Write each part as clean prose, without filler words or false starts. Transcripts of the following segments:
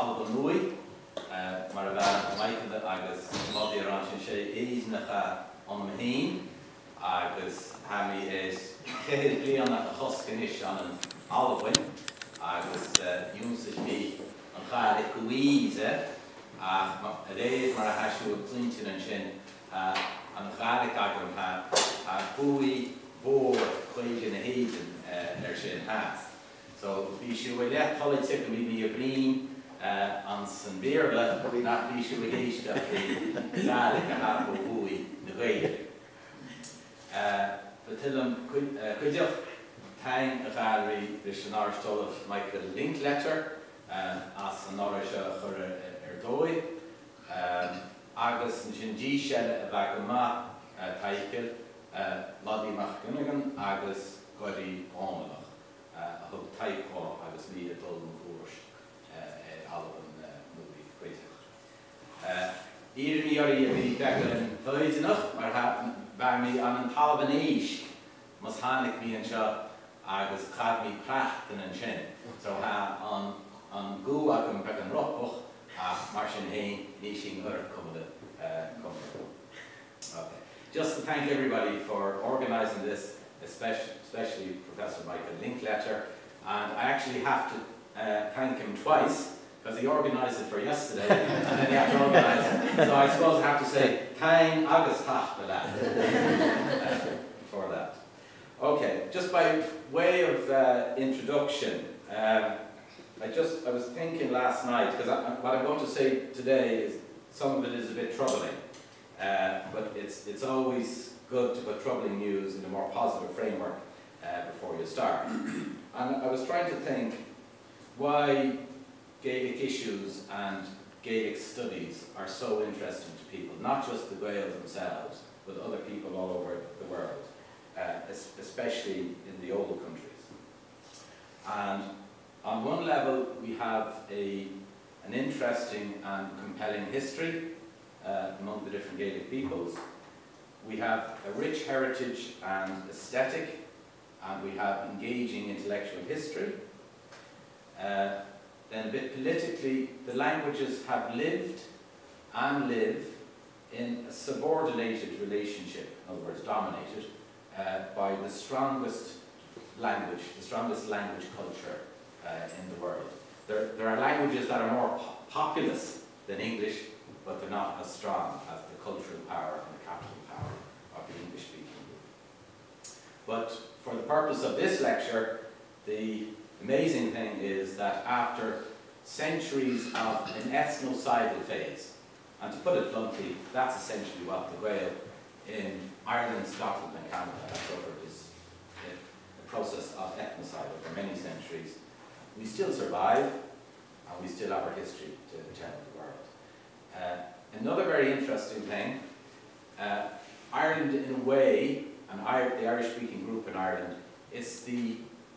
h-Albann nui, mar a bheith Michael agus h-Eireann sin sé éisnecha an mhín, agus hami is céad bliana a Conchúr an h-Albann, agus úsas mí an Gaelic goíise, ach a réad mar a hasisiú clintin an sin an Gaelic agam a bhuaí bhór chuige na héidir sin has. So bhí siú bhfuil leith polaitic go bhí a bhrín an san bhéarla nach bhí siú a héiste faoi Gaelic a ha go bhuaí na Gaeilge. Ba tuilm cuideach tain a Gaelraí leis an áras Michael Linklater as an áras chur dói, agus an sin dí seile a bheith go maith taiceil Ládíach Gunnagan agus Goirí Ámach a thug taipá agus mí a dul an cuairt h-Albann nuí cuiteach. Írimí orí a bhí beagán bhaidirnach mar bheith mí an h-Albanéis mas hánig mí an seo agus chad mí pracht an sin. So an gú agam beag an rochbach ach mar sin hain ní sin ur cumada. Okay. Just to thank everybody for organising this, especially Professor Michael Linklater, and I actually have to thank him twice because he organised it for yesterday and then he had to organise it. So I suppose I have to say Tain agus tach for that. Okay, just by way of introduction, I was thinking last night, because what I'm going to say today is some of it is a bit troubling, but it's always good to put troubling news in a more positive framework before you start. And I was trying to think why Gaelic issues and Gaelic studies are so interesting to people, not just the Gaels themselves, but other people all over the world, especially in the older countries. And on one level, we have an interesting and compelling history among the different Gaelic peoples. We have a rich heritage and aesthetic, and we have engaging intellectual history. Then a bit politically, the languages have lived and live in a subordinated relationship, in other words, dominated by the strongest language culture in the world. There are languages that are more populous than English, but they're not as strong as the cultural power and the capital power of the English-speaking group. But for the purpose of this lecture, the amazing thing is that after centuries of an ethnocidal phase, and to put it bluntly, that's essentially what the Gael in Ireland, Scotland and Canada have suffered, is a process of ethnocide over many centuries. We still survive, and we still have our history to tell the world. Another very interesting thing, Ireland in a way, and the Irish-speaking group in Ireland, it's the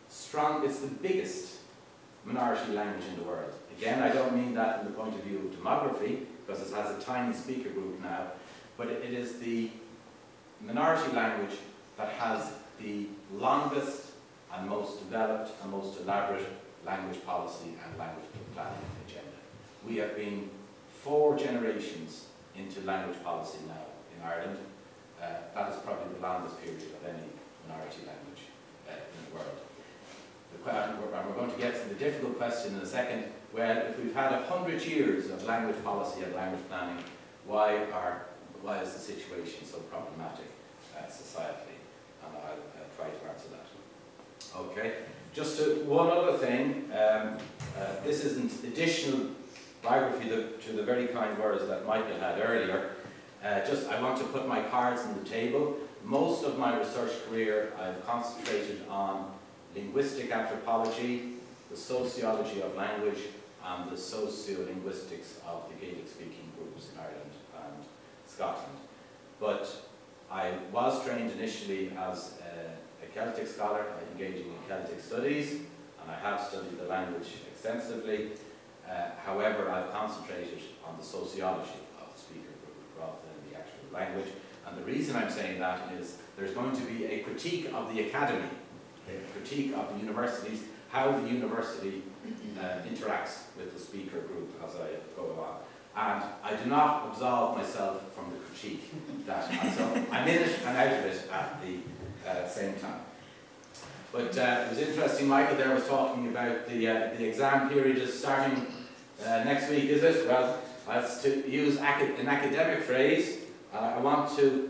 biggest minority language in the world. Again, I don't mean that from the point of view of demography, because it has a tiny speaker group now, but it is the minority language that has the longest and most developed and most elaborate language policy and language planning agenda. We have been 4 generations into language policy now in Ireland. That is probably the longest period of any minority language in the world. We're going to get to the difficult question in a second. Well, if we've had 100 years of language policy and language planning, why is the situation so problematic societally? And I'll try to answer that. Okay. Just one other thing. This isn't additional biography to the very kind words that Michael had earlier. I want to put my cards on the table. Most of my research career I've concentrated on linguistic anthropology, the sociology of language, and the sociolinguistics of the Gaelic-speaking groups in Ireland and Scotland. But I was trained initially as a Celtic scholar, engaging in Celtic studies, and I have studied the language extensively. However, I've concentrated on the sociology of the speaker group rather than the actual language. And the reason I'm saying that is there's going to be a critique of the academy, a critique of the universities how the university interacts with the speaker group as I go along. And I do not absolve myself from the critique that I'm in it and out of it at the same time. But it was interesting, Michael there was talking about the exam period is starting next week, is it? Well, as to use an academic phrase, I want to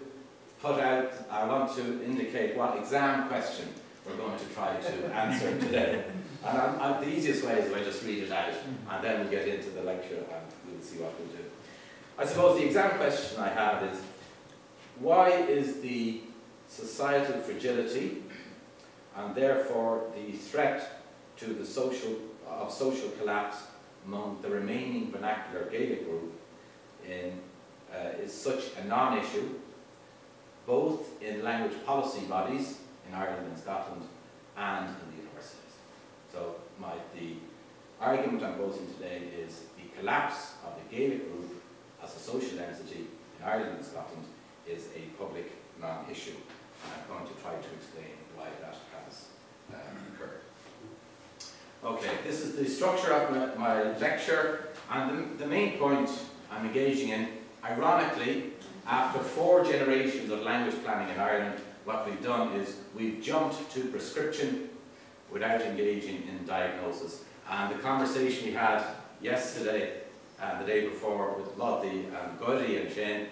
indicate what exam question we're going to try to answer today. And the easiest way is if I just read it out, and then we'll get into the lecture and we'll see what we'll do. I suppose the exam question I have is, why is the societal fragility and therefore the threat to the social collapse among the remaining vernacular Gaelic group is such a non-issue, both in language policy bodies in Ireland and Scotland and in the universities? So the argument I'm posing today is the collapse of the Gaelic group as a social entity in Ireland and Scotland is a public non-issue. And I'm going to try to explain why that has occurred. Okay, this is the structure of my lecture, and the main point I'm engaging in, ironically, after 4 generations of language planning in Ireland, what we've done is we've jumped to prescription without engaging in diagnosis. And the conversation we had yesterday and the day before with Lottie and Guddy and Shane,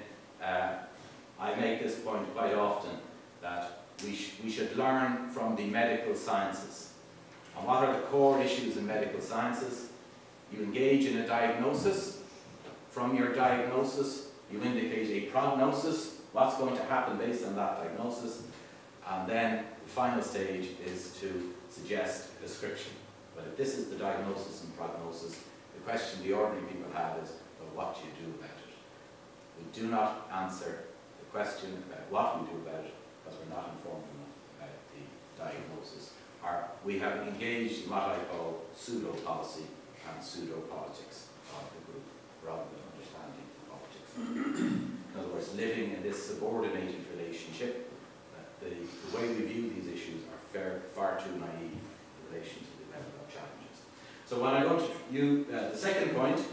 I make this point quite often, that we should learn from the medical sciences. And what are the core issues in medical sciences? You engage in a diagnosis. From your diagnosis, you indicate a prognosis, what's going to happen based on that diagnosis. And then the final stage is to suggest a prescription. But if this is the diagnosis and prognosis, the question the ordinary people have is, well, what do you do about it? We do not answer the question about what we do about it because we're not informed enough about the diagnosis. Or we have engaged in what I call pseudo-policy and pseudo-politics of the group rather than understanding politics. In other words, living in this subordinated relationship, the way we view these issues are far too naive in relation to the level of challenges. So when I go to the second point,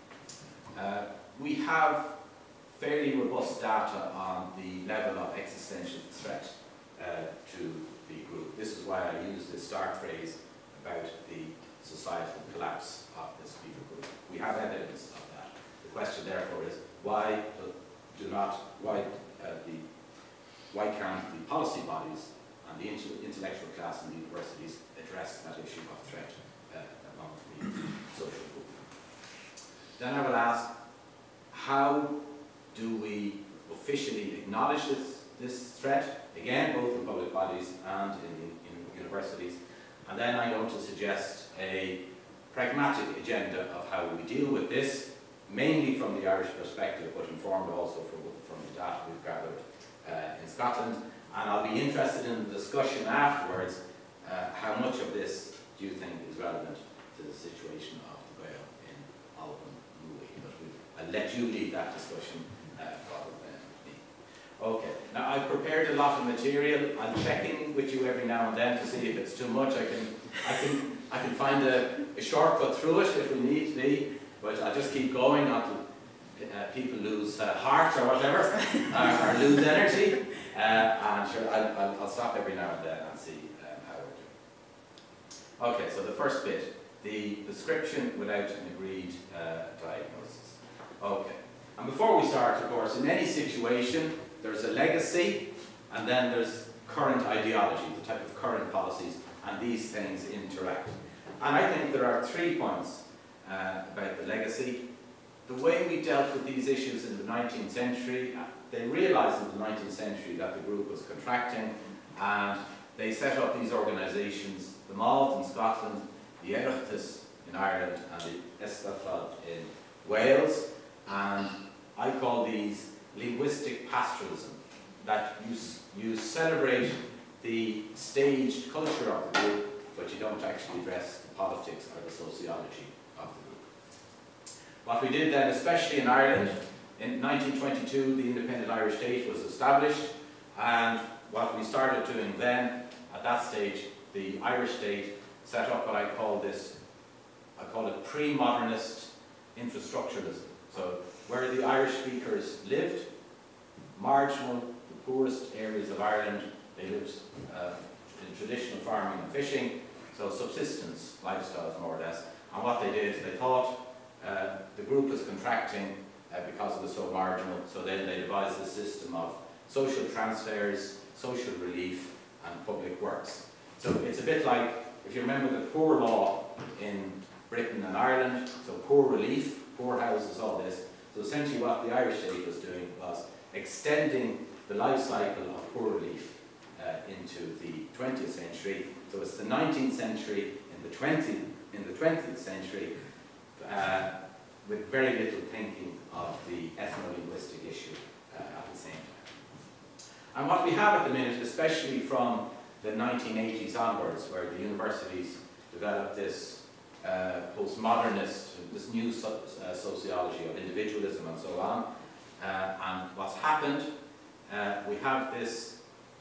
we have fairly robust data on the level of existential threat to the group. This is why I use this start phrase about the societal collapse of the speaker group. We have evidence of that. The question therefore is, why can't the policy bodies and the intellectual class in the universities address that issue of threat among the social group? Then I will ask, how do we officially acknowledge this threat, again, both in public bodies and in universities? And then I'm going to suggest a pragmatic agenda of how we deal with this, mainly from the Irish perspective, but informed also from the data we've gathered in Scotland. And I'll be interested in the discussion afterwards, how much of this do you think is relevant to the situation of the Gael in h-Albann? But I'll let you lead that discussion rather than me. Okay, now I've prepared a lot of material. I'm checking with you every now and then to see if it's too much. I can find a shortcut through it if we need to be, but I'll just keep going until people lose heart or whatever, or lose energy. And sure, I'll stop every now and then and see how we're doing. Okay, so the first bit, the prescription without an agreed diagnosis. Okay, and before we start, of course, in any situation, there's a legacy, and then there's current ideology, the type of current policies, and these things interact. And I think there are 3 points about the legacy. The way we dealt with these issues in the 19th century, they realised in the 19th century that the group was contracting, and they set up these organisations, the Máirt in Scotland, the Oireachtas in Ireland, and the Eisteddfod in Wales, and I call these linguistic pastoralism, that you celebrate the staged culture of the group, but you don't actually address the politics or the sociology of the group. What we did then, especially in Ireland, in 1922 the independent Irish state was established, and what we started doing then, at that stage, the Irish state set up what I call it pre-modernist infrastructuralism. So where the Irish speakers lived, marginal, the poorest areas of Ireland, they lived in traditional farming and fishing, so subsistence lifestyles more or less. And what they did, they thought the group was contracting because it was so marginal, so then they devised a system of social transfers, social relief, and public works. So it's a bit like, if you remember the poor law in Britain and Ireland, so poor relief, poor houses, all this. So essentially what the Irish state was doing was extending the life cycle of poor relief into the 20th century. So it's the 19th century in the 20th century with very little thinking of the ethno-linguistic issue at the same time. And what we have at the minute, especially from the 1980s onwards, where the universities developed this postmodernist, this new sociology of individualism and so on, and what's happened, we have this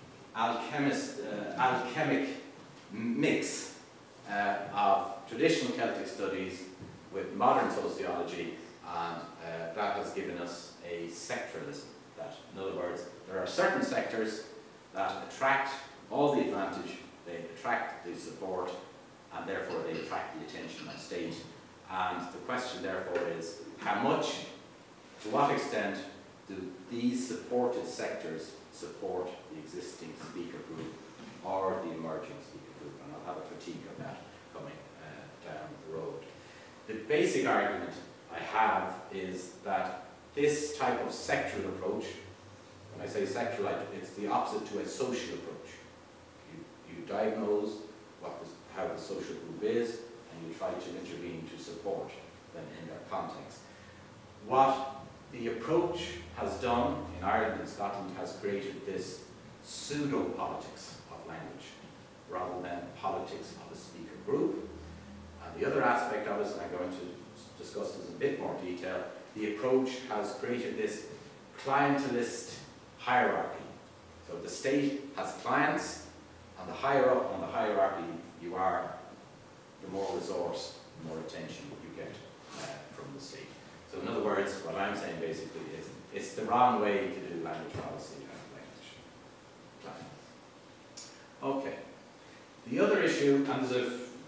alchemic mix of traditional Celtic studies with modern sociology, and that has given us a sectoralism. That, in other words, there are certain sectors that attract all the advantage, they attract the support, and therefore they attract the attention of state. And the question therefore is, how much, to what extent do these supported sectors support the existing speaker group or the emerging speaker group? And I'll have a critique of that coming down the road. The basic argument I have is that this type of sectoral approach, when I say sectoral, it's the opposite to a social approach. You diagnose how the social group is, and you try to intervene to support them in their context. What the approach has done in Ireland and Scotland has created this pseudo-politics of language, rather than politics of a speaker group. And the other aspect of it, and I'm going to discuss this in a bit more detail, the approach has created this clientelist hierarchy. So the state has clients, and the higher up on the hierarchy you are, the more resource, the more attention you get from the state. So in other words, what I'm saying basically is, it's the wrong way to do language policy and language planning. Okay. The other issue, and there's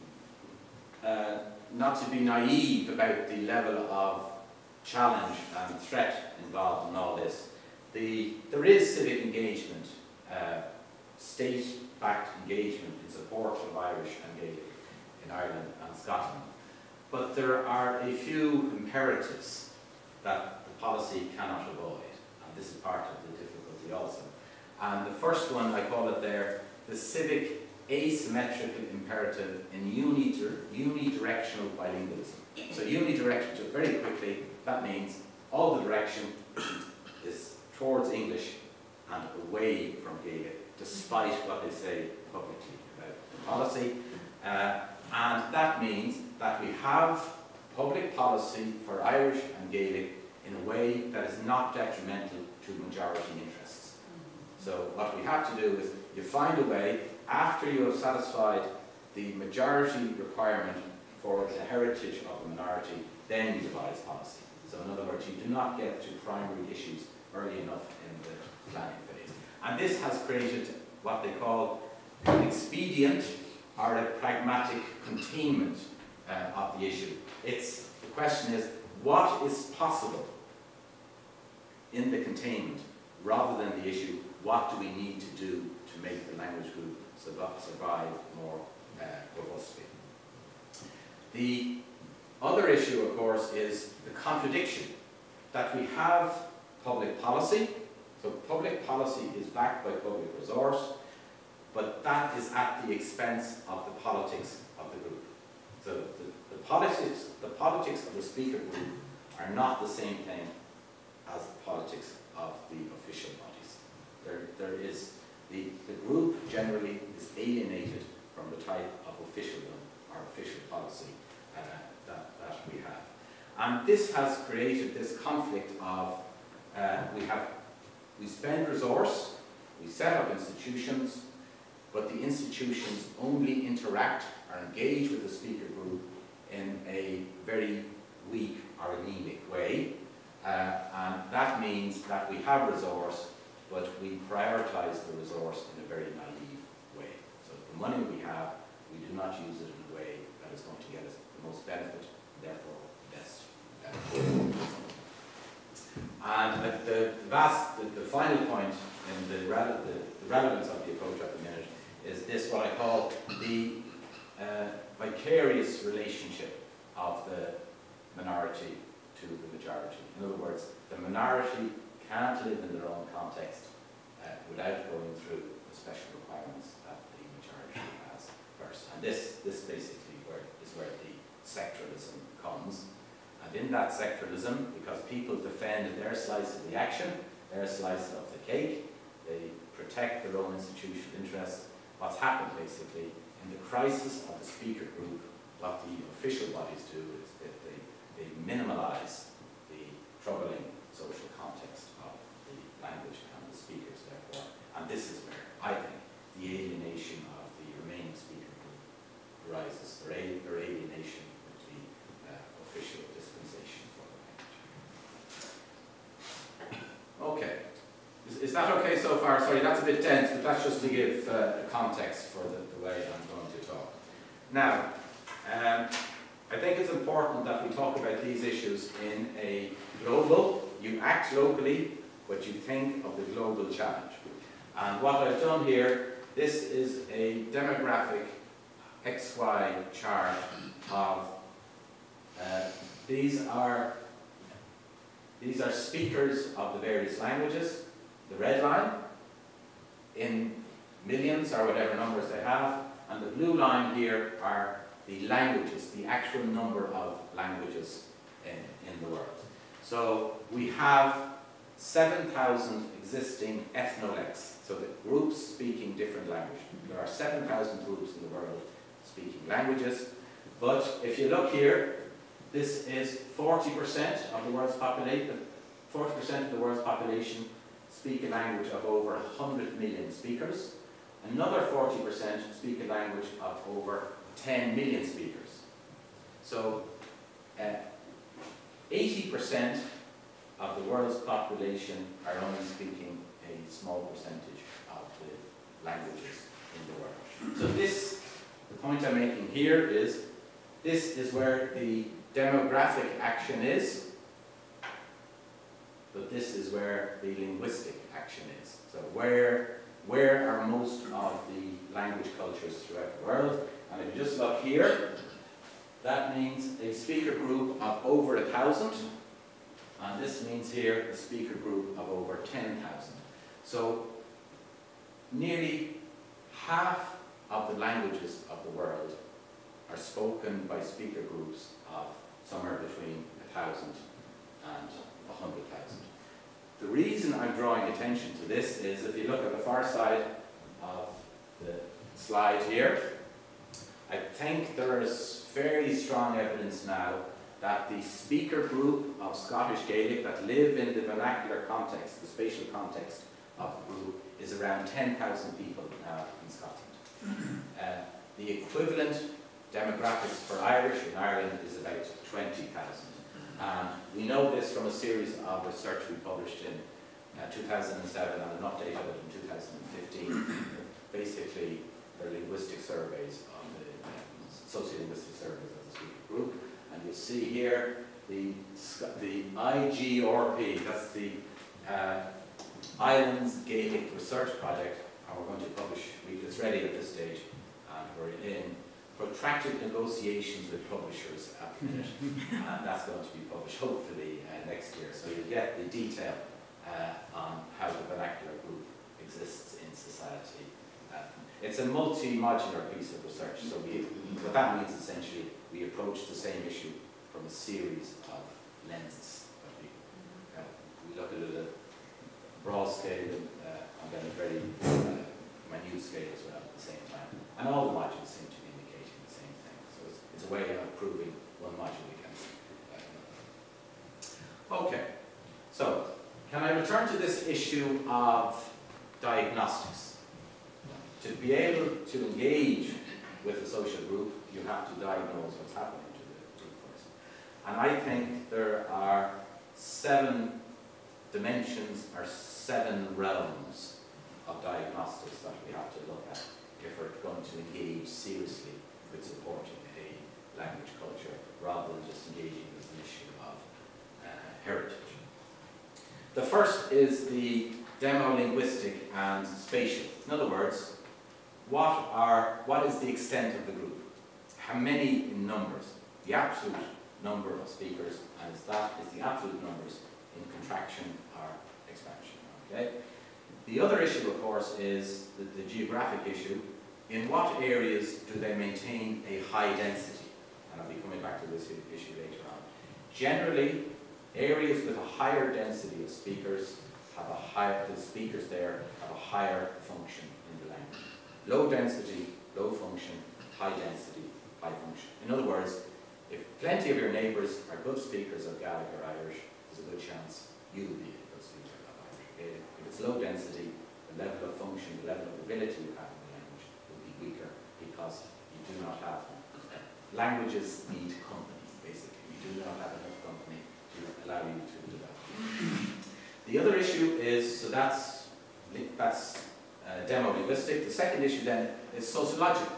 not to be naive about the level of challenge and threat involved in all this. There is civic engagement, state-backed engagement in support of Irish and Gaelic in Ireland and Scotland. But there are a few imperatives that the policy cannot avoid, and this is part of the difficulty also. And the first one, I call it there, the civic asymmetrical imperative in unidirectional bilingualism. So unidirectional, just very quickly, that means all the direction is towards English and away from Gaelic, despite what they say publicly about the policy. And that means that we have public policy for Irish and Gaelic in a way that is not detrimental to majority interests. So what we have to do is you find a way, after you have satisfied the majority requirement for the heritage of the minority, then you devise policy. So in other words, you do not get to primary issues early enough in the planning phase. And this has created what they call an expedient or a pragmatic containment of the issue. The question is, what is possible in the containment, rather than the issue, what do we need to do to make the language group survive more robustly? The other issue, of course, is the contradiction that we have public policy. So public policy is backed by public resource, but that is at the expense of the politics of the group. So the politics of the speaker group are not the same thing as the politics of the official bodies. There is the group generally is alienated from the type of officialdom or official policy that we have. And this has created this conflict of we spend resource, we set up institutions, but the institutions only interact or engage with the speaker group in a very weak or anemic way. And that means that we have resource, but we prioritise the resource in a very naive way. So the money we have, we do not use it in a way that is going to get us the most benefit, and therefore the best. And the final point in the relevance of the approach at the minute is this, what I call the vicarious relationship of the minority to the majority. In other words, the minority can't live in their own context without going through the special requirements that the majority has first. And this basically is where the sectoralism comes. And in that sectoralism, because people defend their slice of the action, their slice of the cake, they protect their own institutional interests, what's happened basically in the crisis of the speaker group, what the official bodies do is that they minimalise the troubling social context of the language and the speakers, therefore. And this is where I think the alienation of the remaining speaker group arises. Their alienation with the official dispensation for the language. Okay. Is that okay so far? Sorry, that's a bit dense, but that's just to give context for the way I'm going to talk. Now, I think it's important that we talk about these issues in a global, you act locally, but you think of the global challenge. And what I've done here, this is a demographic XY chart of, these are speakers of the various languages, the red line, in millions or whatever numbers they have, and the blue line here are the languages, the actual number of languages in the world. So we have 7,000 existing ethnolex, so the groups speaking different languages. There are 7,000 groups in the world speaking languages, but if you look here, this is 40% of the world's population. 40% of the world's population speak a language of over 100 million speakers. Another 40% speak a language of over 10 million speakers. So 80% of the world's population are only speaking a small percentage of the languages in the world. So this, the point I'm making here is, this is where the demographic action is, but this is where the linguistic action is. So where are most of the language cultures throughout the world? And if you just look here, that means a speaker group of over 1,000, and this means here a speaker group of over 10,000. So nearly half of the languages of the world are spoken by speaker groups of somewhere between 1,000 and 100,000. The reason I'm drawing attention to this is, if you look at the far side of the slide here, I think there is fairly strong evidence now that the speaker group of Scottish Gaelic that live in the vernacular context, the spatial context of the group, is around 10,000 people now in Scotland. The equivalent demographics for Irish in Ireland is about 20,000. And we know this from a series of research we published in 2007 and an update of it in 2015. Basically, they're linguistic surveys of the sociolinguistic surveys of the speaker group. And you'll see here the IGRP, that's the Islands Gaelic Research Project, and we're going to publish, it's ready at this stage, and we're in protracted negotiations with publishers at the minute, and that's going to be published hopefully next year. So you'll get the detail on how the vernacular group exists in society. It's a multi-modular piece of research, so what that means essentially, we approach the same issue from a series of lenses. We look at it at a broad scale and then a very minute scale as well at the same time. And all the modules seem to be indicating the same thing. So it's a way of proving one module against another. Okay, so can I return to this issue of diagnostics? to be able to engage with a social group, you have to diagnose what's happening to the group first. And I think there are 7 dimensions or 7 realms of diagnostics that we have to look at if we're going to engage seriously with supporting a language culture rather than just engaging with an issue of heritage. The first is the demo-linguistic and spatial. In other words, what is the extent of the group? How many in numbers? The absolute number of speakers, and that is the absolute numbers in contraction or expansion. Okay? The other issue, of course, is the geographic issue. In what areas do they maintain a high density? And I'll be coming back to this issue later on. Generally, areas with a higher density of speakers have the speakers there have a higher function in the language. Low density, low function, high density, high function. In other words, if plenty of your neighbours are good speakers of Gaelic or Irish, there's a good chance you'll be a good speaker of Irish. Okay? If it's low density, the level of function, the level of ability you have in the language will be weaker because you do not have languages need company, basically. You do not have enough company to allow you to develop. The other issue is, so that's demo-linguistic. The second issue then is sociological.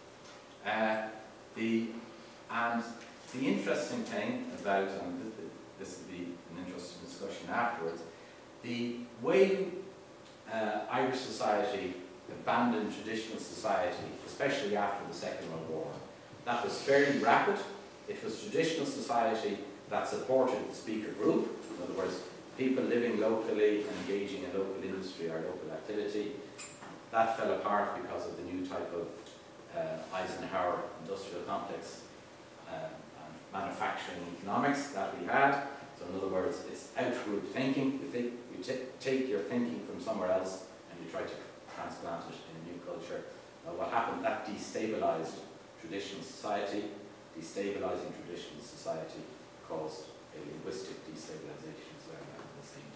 The interesting thing about, and this will be an interesting discussion afterwards, the way Irish society abandoned traditional society, especially after the Second World War, that was fairly rapid. It was traditional society that supported the speaker group. In other words, people living locally and engaging in local industry or local activity. That fell apart because of the new type of Eisenhower industrial complex and manufacturing economics that we had. So in other words, it's out-group thinking. You take your thinking from somewhere else and you try to transplant it in a new culture. What happened, that destabilized traditional society. Destabilizing traditional society caused a linguistic destabilization as well at the same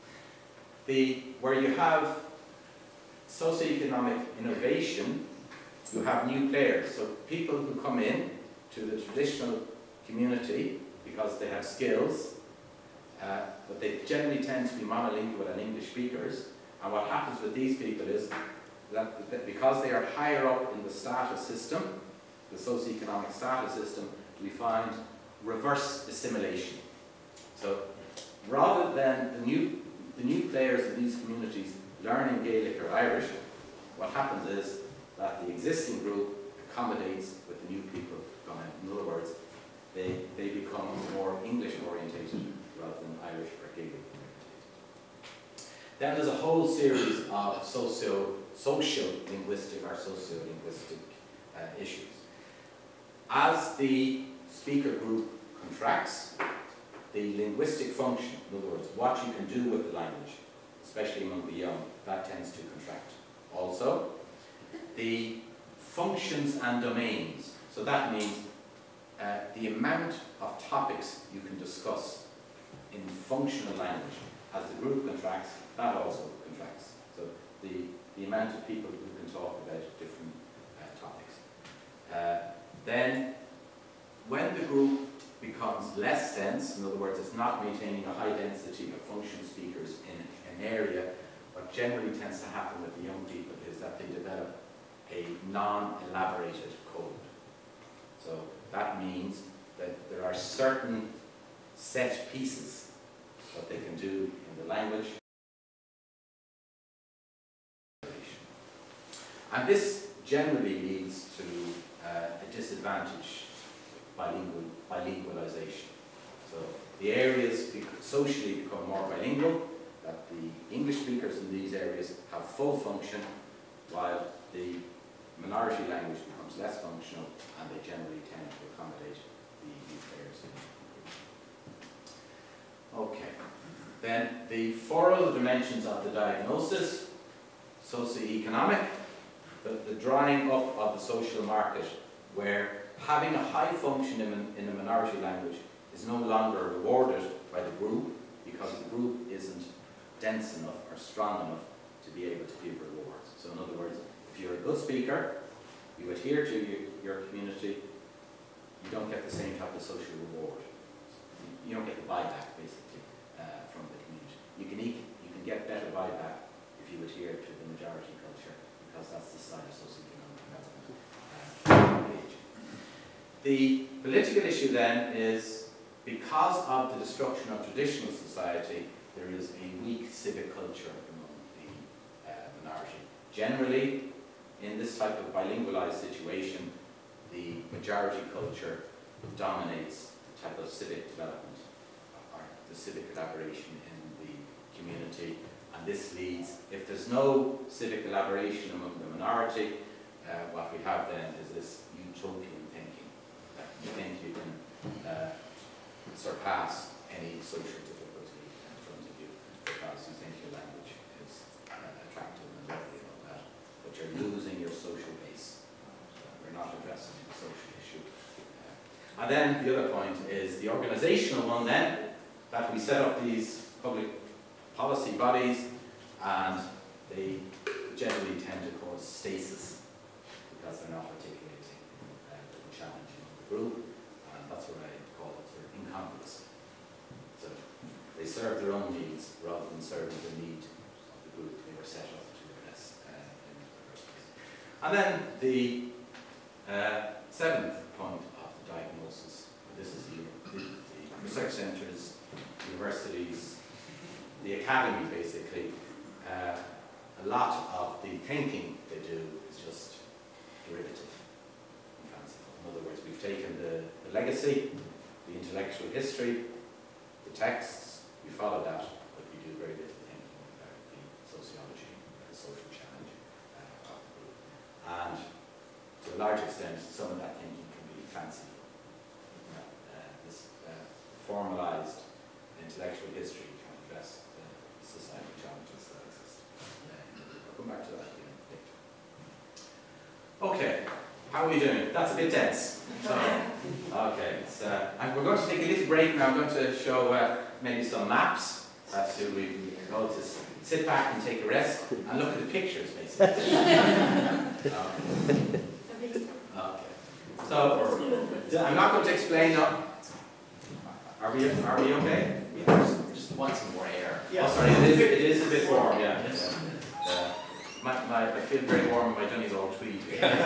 time. Where you have socioeconomic innovation, you have new players. So people who come in to the traditional community because they have skills, but they generally tend to be monolingual and English speakers. And what happens with these people is that because they are higher up in the status system, the socioeconomic status system, we find reverse assimilation. So rather than the new players in these communities learning Gaelic or Irish, what happens is that the existing group accommodates with the new people coming. In other words, they become more English orientated rather than Irish or Gaelic orientated. Then there's a whole series of social linguistic or socio-linguistic issues. As the speaker group contracts, the linguistic function, in other words, what you can do with the language, especially among the young, that tends to contract. Also, the functions and domains, so that means the amount of topics you can discuss in functional language. As the group contracts, that also contracts. So the amount of people who can talk about different topics. Then, when the group becomes less dense, in other words, it's not maintaining a high density of functional speakers in an area, what generally tends to happen with the young people is that they develop a non-elaborated code. So that means that there are certain set pieces that they can do in the language. And this generally leads to a disadvantage bilingualization. So the areas socially become more bilingual, that the English speakers in these areas have full function, while the minority language becomes less functional, and they generally tend to accommodate the new players in the group. Okay. Then the 4 other dimensions of the diagnosis: socioeconomic, the drying up of the social market, where having a high function in a minority language is no longer rewarded by the group because the group isn't dense enough or strong enough to be able to give rewards. So in other words, if you're a good speaker, you adhere to your community, you don't get the same type of social reward. You don't get the buyback, basically, from the community. You can get better buyback if you adhere to the majority culture, because that's the side of socioeconomic development. The political issue then is, because of the destruction of traditional society, there is a weak civic culture among the minority. Generally, in this type of bilingualized situation, the majority culture dominates the type of civic development, or the civic collaboration in the community. And this leads, if there's no civic collaboration among the minority, what we have then is this utopian thinking. That you think you can surpass any social difficulty in front of you because you think your language is attractive and lovely and all that, but you're losing your social base. We're not addressing the social issue. And then the other point is the organizational one then, that we set up these public policy bodies, and they generally tend to cause stasis because they're not articulating the challenge of the group, and that's what I call it, they're incongruous. So they serve their own needs rather than serving the need of the group they were set up to address in the first place. And then the seventh point of the diagnosis, this is the research centres, universities, the academy basically. A lot of the thinking they do is just derivative and fanciful. In other words, we've taken the legacy, the intellectual history, the texts, we follow that, but we do very little thinking about the sociology, the social challenge of the group. And to a large extent, some of that thinking can be fanciful. This formalized intellectual history can address the societal challenges that exist. I'll come back to that again later. Okay, how are we doing? That's a bit dense. So, okay, and we're going to take a little break now. I'm going to show maybe some maps. That's who we go to sit back and take a rest and look at the pictures, basically. Okay. So, I'm not going to explain. Are we okay? Yeah, just want some more air. Yeah. Oh, sorry, it is a bit warm, yeah. I feel very warm in my Donegal tweed.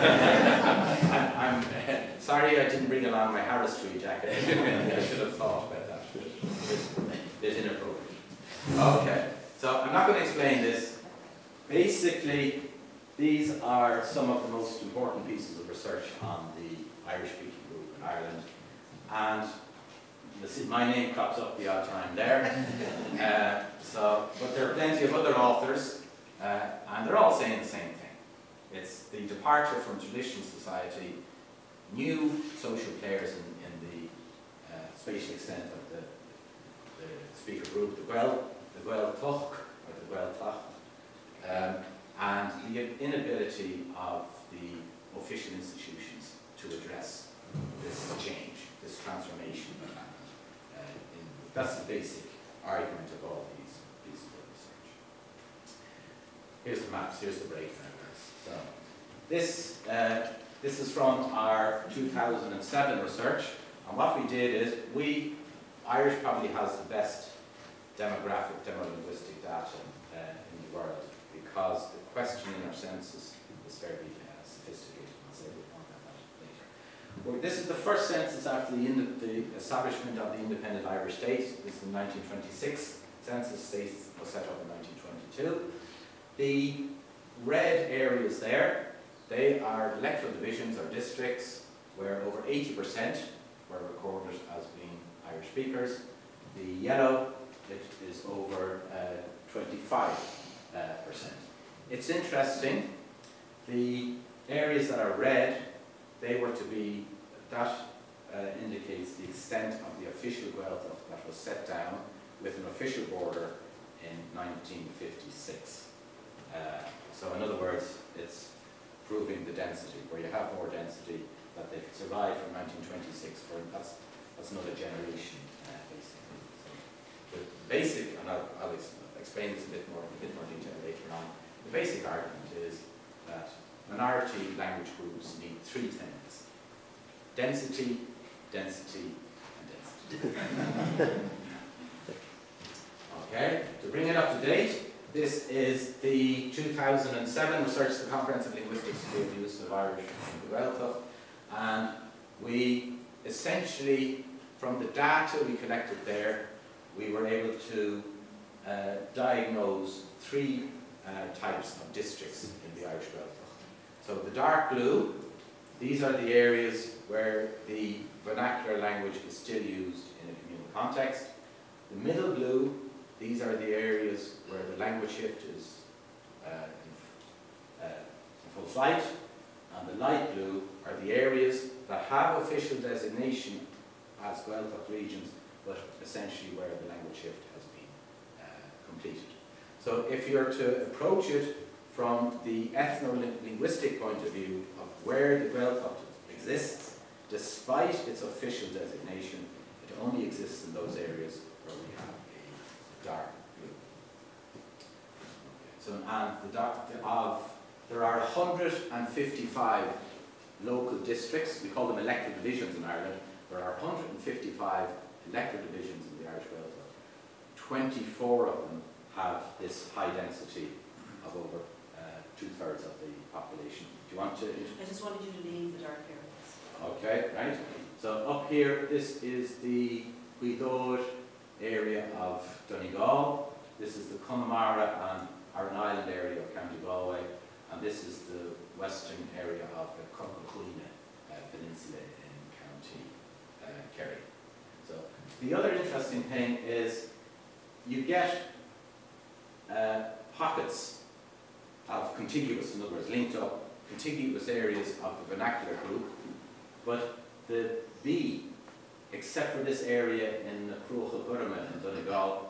I'm sorry I didn't bring along my Harris tweed jacket. I should have thought about that. It's a bit inappropriate. Okay, so I'm not going to explain this. Basically, these are some of the most important pieces of research on the Irish-speaking group in Ireland. And my name crops up the odd time there. But there are plenty of other authors, and they're all saying the same thing. It's the departure from traditional society, new social players in the spatial extent of the speaker group, the Gael Tuch, or the Gael Tach, and the inability of the official institutions to address this change, this transformation that happened. That's the basic argument of all these pieces of research. Here's the maps, here's the breakdown. So this is from our 2007 research, and what we did is Irish probably has the best demographic, demolinguistic data in the world, because the question in our census is fairly sophisticated. I'll say a bit more about that later. Well, this is the first census after the establishment of the independent Irish state. This is the 1926 census. State was set up in 1922. The red areas there, they are electoral divisions or districts where over 80% were recorded as being Irish speakers. The yellow, it is over 25%. It's interesting, the areas that are red, they were to be, that indicates the extent of the official Gael that was set down with an official border in 1956. So in other words, it's proving the density, where you have more density, that they could survive from 1926 for, that's another generation, basically. So the basic, and I'll explain this in a bit more detail later on, the basic argument is that minority language groups need three things: density, density, and density. Okay, to bring it up to date, this is the 2007 Research for Comprehensive Linguistic Skill Use of Irish in the Gaeltacht, and we essentially, from the data we collected there, we were able to diagnose three types of districts in the Irish Gaeltacht. So the dark blue, these are the areas where the vernacular language is still used in a communal context. The middle blue, these are the areas where the language shift is in full flight. And the light blue are the areas that have official designation as Gaeltacht regions, but essentially where the language shift has been completed. So if you're to approach it from the ethno-linguistic point of view of where the Gaeltacht exists, despite its official designation, it only exists in those areas where we have a dark blue. Okay. So, and there are 155 local districts. We call them electoral divisions in Ireland. There are 155 electoral divisions in the Irish Gaeltacht. 24 of them have this high density of over 2/3 of the population. Do you want to? I just wanted you to name the dark areas. Okay, right. So up here, this is the Gilleagáin area of Donegal. This is the Conmara and h-Eireann area of County Galway. And this is the western area of the Conchúr Peninsula in County Kerry. So the other interesting thing is you get pockets of contiguous, in other words, linked up contiguous areas of the vernacular group, but the B, except for this area in the Cruachal Gurama in Donegal,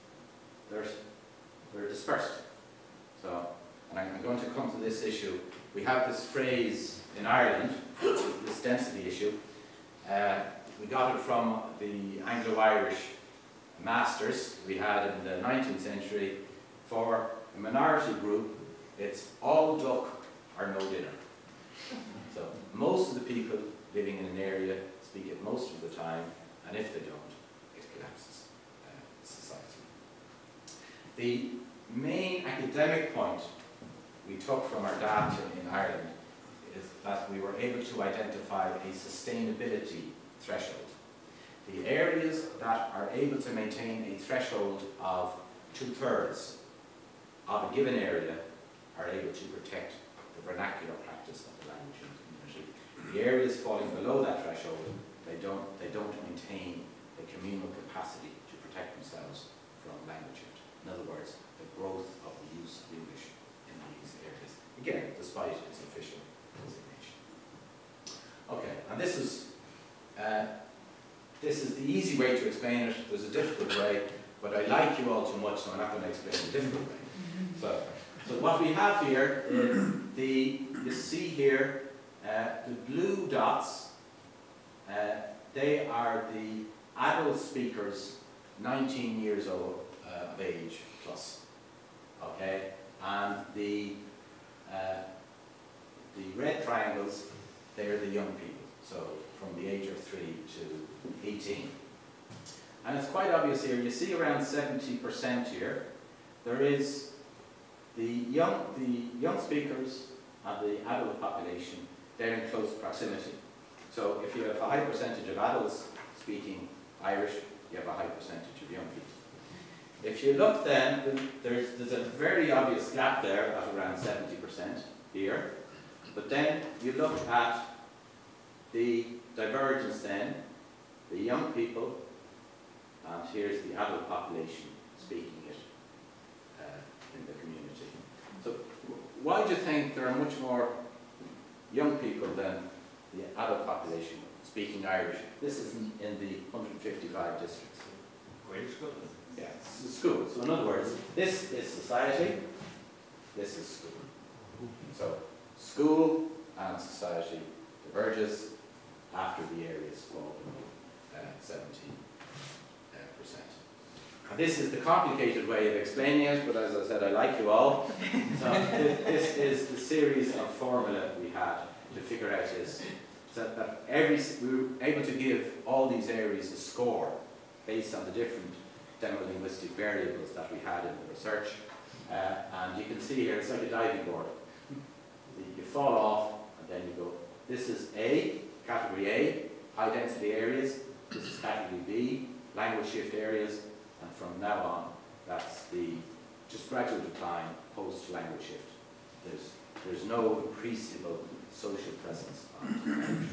they're dispersed. So, and I'm going to come to this issue. We have this phrase in Ireland, this density issue. We got it from the Anglo-Irish masters we had in the 19th century. For a minority group, it's all duck or no dinner. So most of the people living in an area speak it most of the time, and if they don't, it collapses society. The main academic point we took from our data in Ireland is that we were able to identify a sustainability threshold. The areas that are able to maintain a threshold of 2/3 of a given area are able to protect the vernacular practice of the language in the community. The areas falling below that threshold, they don't maintain the communal capacity to protect themselves from language shift. In other words, the growth of the use of English in these areas. Again, despite its official designation. Okay, and this is the easy way to explain it. There's a difficult way, but I like you all too much, so I'm not going to explain the difficult way. So what we have here is you see here the blue dots. They are the adult speakers 19 years old of age plus. Okay, and the red triangles, they are the young people. So from the age of 3 to 18. And it's quite obvious here. You see around 70% here. There is the young speakers and the adult population, they're in close proximity. So if you have a high percentage of adults speaking Irish, you have a high percentage of young people. If you look then, there's a very obvious gap there at around 70% here. But then you look at the divergence then, the young people, and here's the adult population speaking it in the community. So why do you think there are much more young people than the adult population speaking Irish? This is in the 155 districts. Grade school? Yeah, it's a school. So in other words, this is society, this is school. So school and society diverges after the areas fall below 70%. This is the complicated way of explaining it, but as I said, I like you all. So this is the series of formula we had to figure out this. So that we were able to give all these areas a score based on the different demolinguistic variables that we had in the research. And you can see here, it's like a diving board. You fall off, and then you go. This is A, category A, high density areas. This is category B, language shift areas. And from now on, that's the just gradual decline post language shift. There's no appreciable social presence on these communities.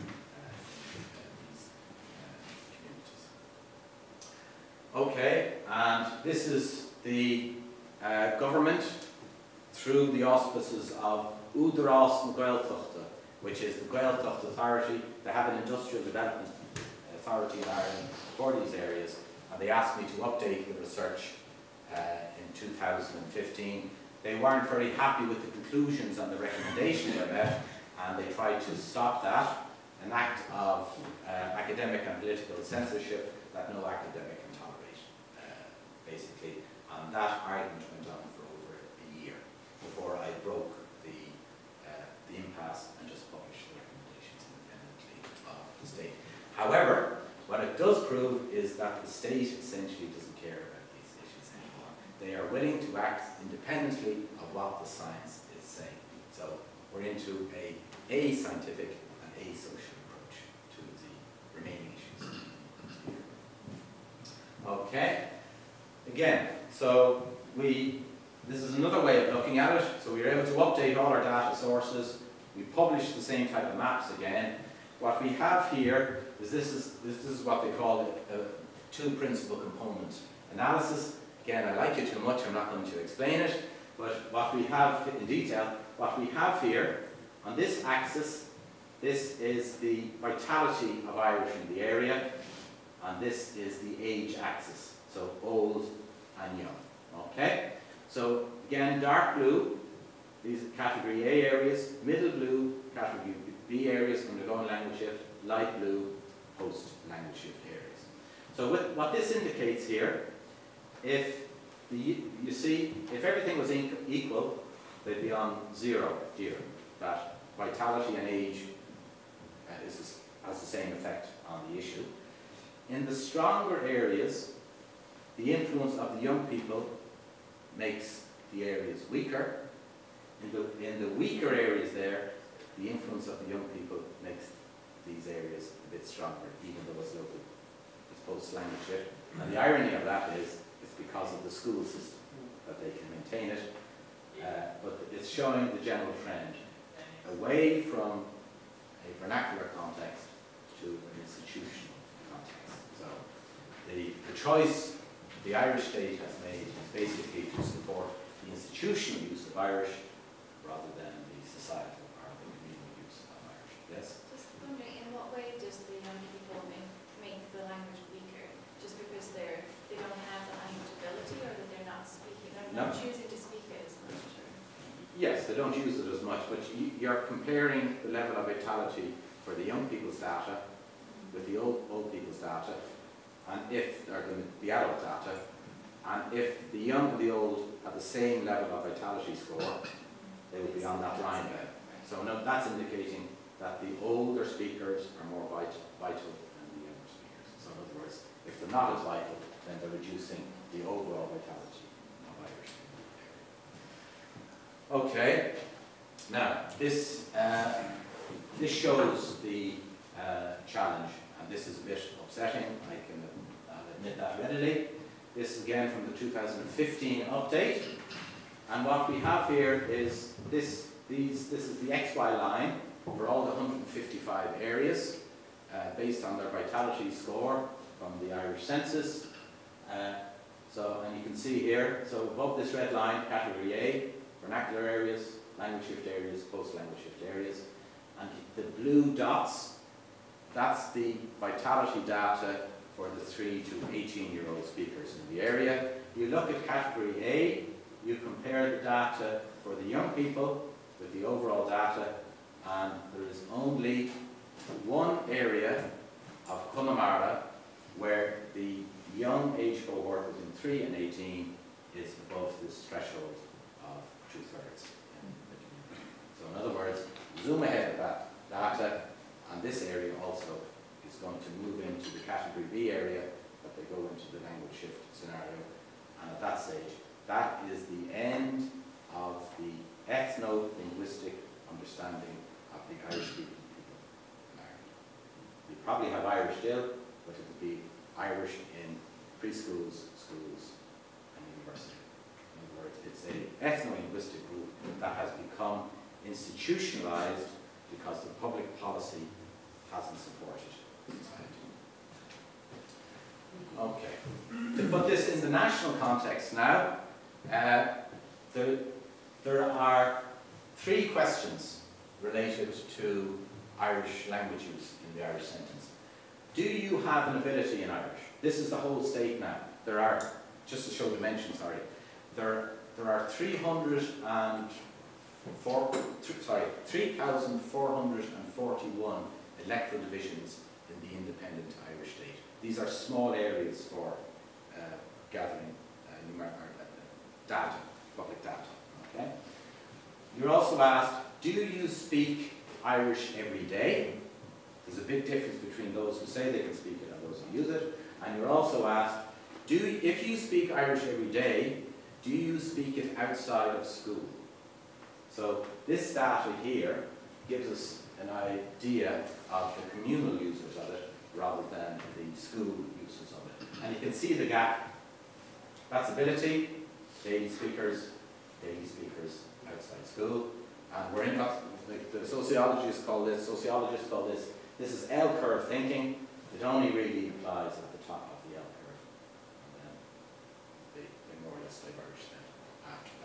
Okay, and this is the government through the auspices of Údarás na Gaeltachta, which is the Gaeltacht Authority. They have an industrial development authority in Ireland for these areas, and they asked me to update the research in 2015. They weren't very happy with the conclusions and the recommendations I met, and they tried to stop that, an act of academic and political censorship that no academic can tolerate, basically. And that argument went on for over a year before I broke the impasse and just published the recommendations independently of the state. However, what it does prove is that the state essentially doesn't care about these issues anymore. They are willing to act independently of what the science is saying. So we're into a scientific and a social approach to the remaining issues. Okay. Again, so this is another way of looking at it. So we were able to update all our data sources. We published the same type of maps again. What we have here is this is what they call a two principal component analysis. Again, I like it too much, I'm not going to explain it, but what we have in detail, what we have here on this axis, this is the vitality of Irish in the area, and this is the age axis, so old and young. Okay? So again, dark blue, these are category A areas, middle blue, category B areas undergoing language shift, light blue, post-language shift areas. So what this indicates here, if everything was equal, they'd be on 0 here. That vitality and age has the same effect on the issue. In the stronger areas, the influence of the young people makes the areas weaker. In the weaker areas there, the influence of the young people makes these areas a bit stronger, even though it's local, it's post-language shift. And the irony of that is, it's because of the school system that they can maintain it. But it's showing the general trend away from a vernacular context to an institutional context. So the choice the Irish state has made is basically to support the institutional use of Irish rather than the societal or the communal use of Irish. Yes? Just wondering, in what way does the young people make the language weaker? Just because they don't have the language ability, or that they're not speaking, they're not choosing to speak it as much? Or? Yes, they don't use it as much, but you're comparing the level of vitality for the young people's data with the old people's data, and if the adult data, and if the young and the old have the same level of vitality score, they will be on that line then. So no, that's indicating that the older speakers are more vital than the younger speakers. So in other words, if they're not as vital, then they're reducing the overall vitality of Irish. Okay. Now this shows the challenge, and this is a bit upsetting. I'll admit that readily. This is again from the 2015 update, and what we have here is this is the XY line for all the 155 areas based on their vitality score from the Irish census. And you can see here, so above this red line, category A, vernacular areas, language shift areas, post-language shift areas, and the blue dots, that's the vitality data for the 3 to 18-year-old speakers in the area. You look at category A, you compare the data for the young people with the overall data, and there is only one area of Connemara where the young age cohort between 3 and 18 is above this threshold of 2/3 in the community. So in other words, zoom ahead of that data, and this area also is going to move into the category B area, but they go into the language shift scenario. And at that stage, that is the end of the ethno-linguistic understanding of the Irish-speaking people in Ireland. You probably have Irish still, but it would be Irish in preschools, schools, and university. In other words, it's an ethno-linguistic group that has become institutionalized because the public policy hasn't supported society. Okay. To put this in the national context now, there are 3 questions related to Irish language use in the Irish sentence. Do you have an ability in Irish? This is the whole state now. There are, just to show dimensions, sorry, there are 3,441 electoral divisions in the independent Irish state. These are small areas for gathering data, public data. Okay? You're also asked, do you speak Irish every day? There's a big difference between those who say they can speak it and those who use it. And you're also asked, if you speak Irish every day, do you speak it outside of school? So this data here gives us an idea of the communal users of it rather than the school users of it. And you can see the gap. That's ability, daily speakers outside school. And we're in, like the sociologists call this, this is L-curve thinking. It only really applies at the top of the L-curve. And then they more or less diverge then after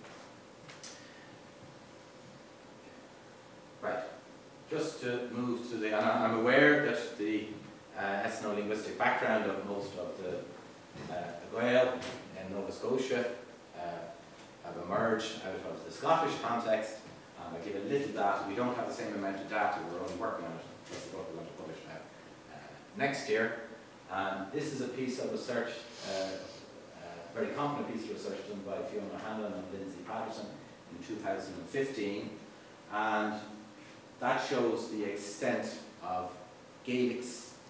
that. Right. Just to move to the, and I'm aware that the ethno-linguistic background of most of the Gael in Nova Scotia have emerged out of the Scottish context. I give a little data. We don't have the same amount of data. We're only working on it. That's the book we're going to publish now next year. And this is a piece of research, a very competent piece of research done by Fiona Hanlon and Lindsay Patterson in 2015. And that shows the extent of Gaelic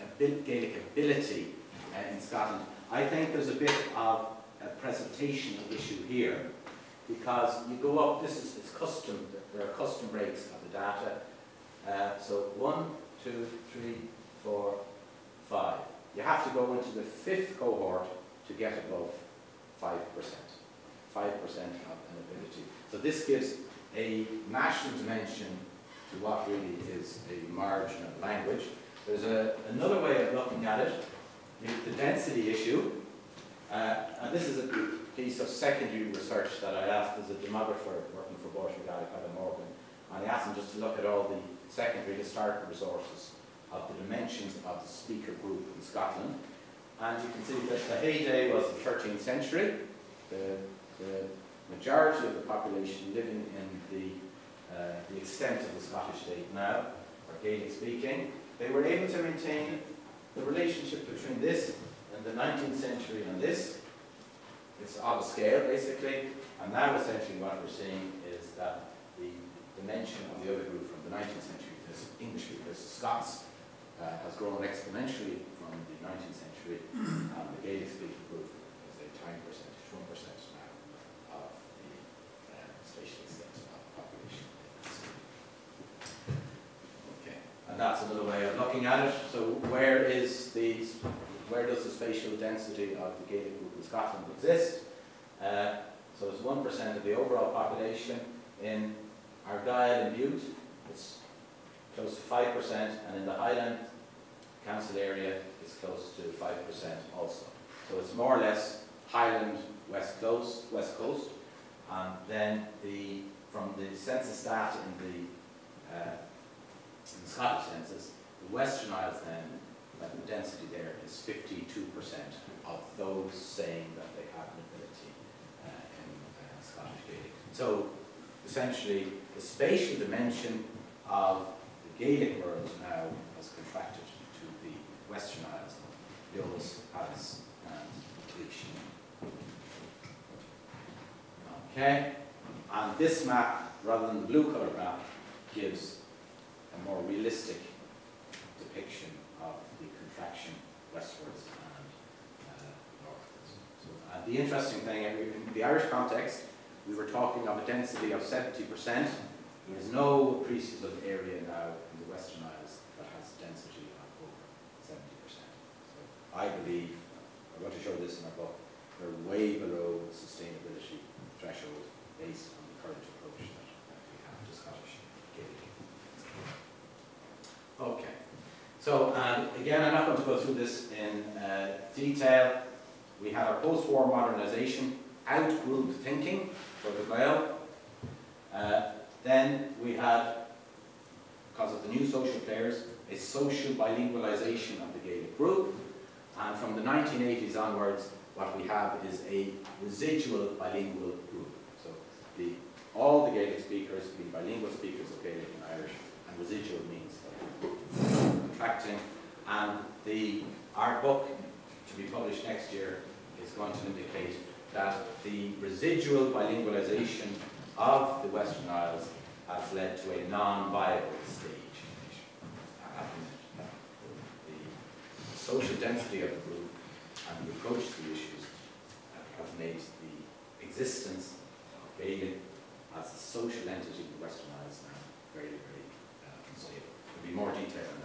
ability in Scotland. I think there's a bit of a presentation issue here, because you go up, it's custom, there are custom breaks of the data. So 1, 2, 3, 4, 5. You have to go into the 5th cohort to get above 5%. 5% of an ability. So this gives a national dimension to what really is a margin of language. There's another way of looking at it, the density issue. And this is a piece of secondary research that I asked as a demographer working for Gaelic, and I asked them just to look at all the secondary historical resources of the dimensions of the speaker group in Scotland. And you can see that the heyday was the 13th century. The majority of the population living in the extent of the Scottish state now are Gaelic speaking. They were able to maintain the relationship between this and the 19th century and this. It's of a scale basically, and now essentially what we're seeing is that the dimension of the other group from the 19th century, this English speakers, Scots, has grown exponentially from the 19th century, and the Gaelic speaking group is a tiny percentage, 1% now of the spatial extent of the population. Okay, and that's another way of looking at it. So where does the spatial density of the Gaelic group in Scotland exist? So it's 1% of the overall population. In Argyll and Bute, it's close to 5%, and in the Highland Council area, it's close to 5% also. So it's more or less Highland, West Coast, and then from the census data in the Scottish census, the Western Isles then, the density there is 52% of those saying that they have an ability in Scottish Gaelic. So essentially, the spatial dimension of the Gaelic world now has contracted to the Western Isles. Wales has Okay? And this map, rather than the blue coloured map, gives a more realistic depiction of the contraction westwards and northwards. So, the interesting thing, in the Irish context, we were talking of a density of 70%. There is no appreciable area now in the Western Isles that has density of over 70%. So I believe, I'm going to show this in our book, we're way below the sustainability threshold based on the current approach that we have to Scottish Gaelic. Okay. So again, I'm not going to go through this in detail. We had our post-war modernisation, out-group thinking for the Gael. Then we had, because of the new social players, a social bilingualisation of the Gaelic group. And from the 1980s onwards, what we have is a residual bilingual group. So all the Gaelic speakers being bilingual speakers of Gaelic and Irish, and residual means contracting. And our book, to be published next year, is going to indicate that the residual bilingualisation of the Western Isles has led to a non-viable stage. The social density of the group and the approach to the issues have made the existence of Gaelic as a social entity in the Western Isles now very, very unstable. There'll be more detail on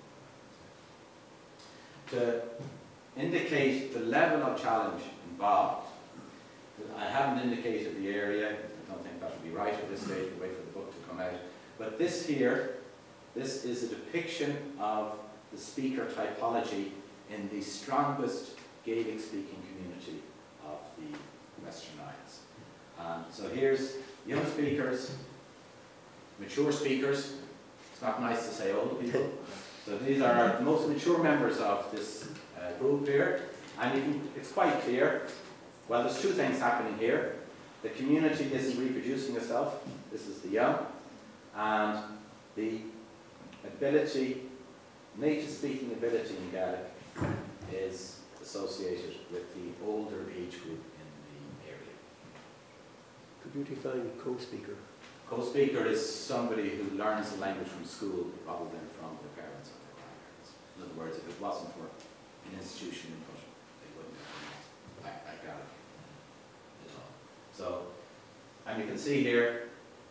that in the book. To indicate the level of challenge involved, I haven't indicated the area. I don't think that would be right at this stage. We'll wait for the book to come out. But this here, this is a depiction of the speaker typology in the strongest Gaelic-speaking community of the Western Isles. So here's young speakers, mature speakers. It's not nice to say old people. So these are the most mature members of this group here. And it's quite clear. Well, there's two things happening here. The community isn't reproducing itself. This is the young. And the ability, native speaking ability in Gaelic is associated with the older age group in the area. Could you define co-speaker? Co-speaker is somebody who learns the language from school rather than from their parents or their grandparents. In other words, if it wasn't for an institution input, they wouldn't have like Gaelic at all. So, and you can see here,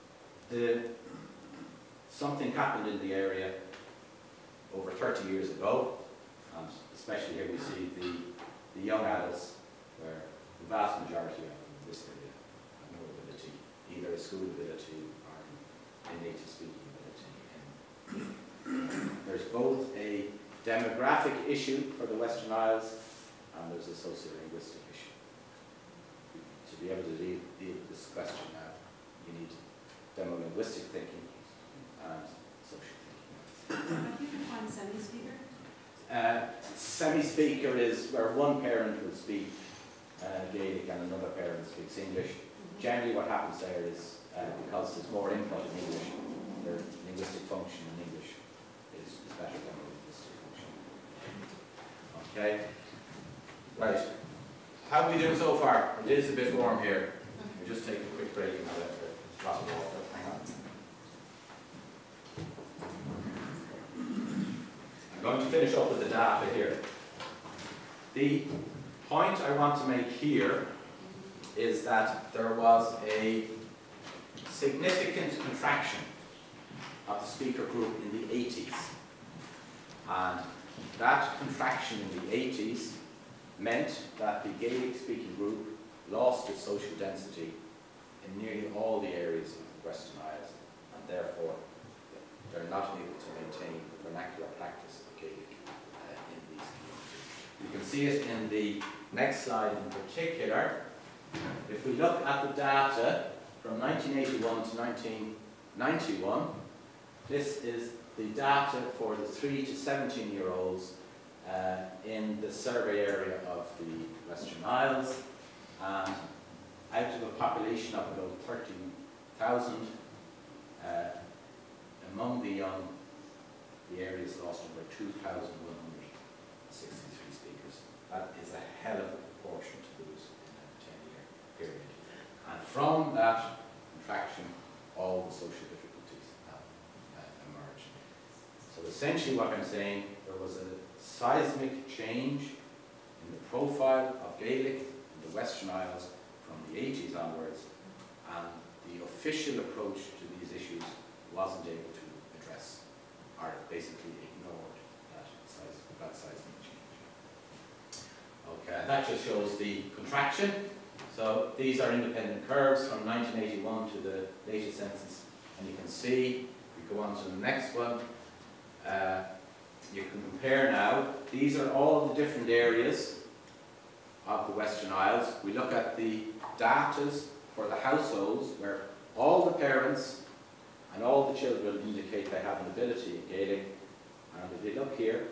something happened in the area over 30 years ago, and especially here we see the young adults, where the vast majority of them in this area have no ability, either a school ability or a native speaking ability. There's both a demographic issue for the Western Isles, and there's a socio-linguistic issue. To be able to deal with this question now, you need demo-linguistic thinking and social thinking. How do you define semi-speaker? Semi-speaker is where one parent will speak Gaelic and another parent speaks English. Generally what happens there is, because there's more input in English, their linguistic function in English is better than the linguistic function. Okay? Right. How are we doing so far? It is a bit warm here. We'll just take a quick break and have a glass of water. Hang on. I'm going to finish up with the data here. The point I want to make here is that there was a significant contraction of the speaker group in the 80s. And that contraction in the 80s meant that the Gaelic-speaking group lost its social density in nearly all the areas of the Western Isles, and therefore they're not able to maintain the vernacular practice of Gaelic in these communities. You can see it in the next slide in particular. If we look at the data from 1981 to 1991, this is the data for the 3 to 17-year-olds in the survey area of the Western Isles, and out of a population of about 13,000, among the young, the area has lost over 2,163 speakers. That is a hell of a proportion to lose in a 10-year period. And from that contraction, all the social difficulties have emerged. So essentially what I'm saying, there was a seismic change in the profile of Gaelic in the Western Isles from the 80s onwards, and the official approach to these issues wasn't able to address, or basically ignored that seismic change. Okay, that just shows the contraction. So these are independent curves from 1981 to the latest census, and you can see, we go on to the next one, you can compare now, these are all the different areas of the Western Isles. We look at the datas for the households where all the parents and all the children indicate they have an ability in Gaelic, and if you look here,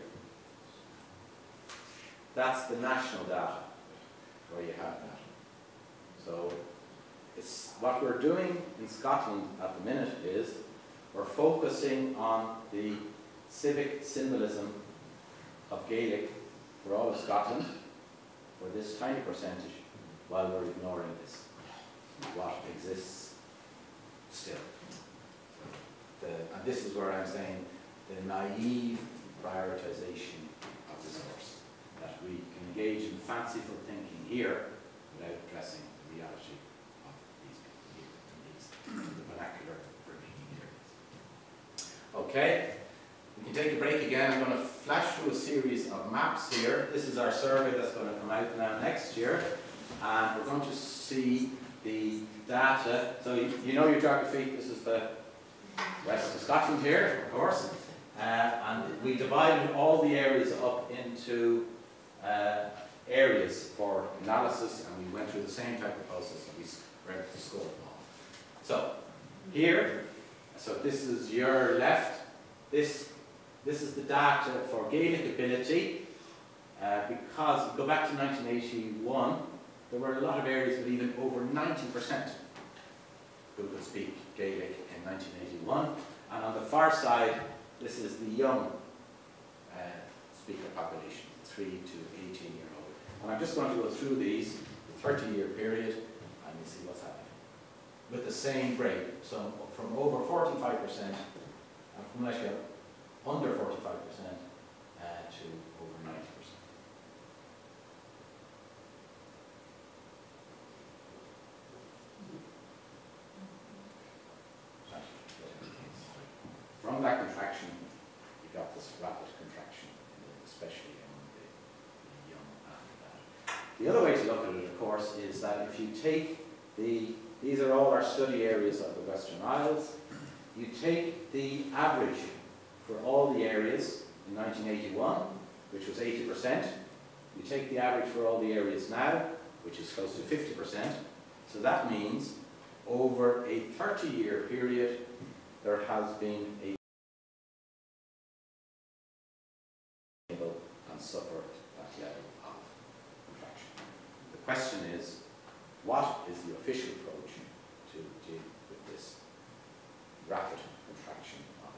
that's the national data where you have that. So it's what we're doing in Scotland at the minute is we're focusing on the civic symbolism of Gaelic for all of Scotland for this tiny percentage, while we're ignoring this, what exists still. And this is where I'm saying the naive prioritization of resource, that we can engage in fanciful thinking here without addressing the reality of these people here, in the vernacular remaining areas. Okay, we can take a break again. I'm going to flash through a series of maps here. This is our survey that's going to come out now next year, and we're going to see the data. So you know your geography. This is the west of Scotland here, of course, and we divided all the areas up into areas for analysis, and we went through the same type of process that we read to score them all. So here, so this is your left. This is the data for Gaelic ability, because go back to 1981, there were a lot of areas with even over 90% who could speak Gaelic in 1981, and on the far side, this is the young speaker population, 3 to 18-year-old. And I'm just going to go through these, the 30-year period, and you see what's happening. With the same break, so from over 45%, and from actually under 45% to over 90%. From that contraction, you got this rapid contraction, especially among the young and that. The other way to look at it, of course, is that if you take these are all our study areas of the Western Isles, you take the average for all the areas in 1981, which was 80%, you take the average for all the areas now, which is close to 50%, so that means over a 30-year period, there has been a and suffer that level of contraction. The question is, what is the official approach to deal with this rapid contraction of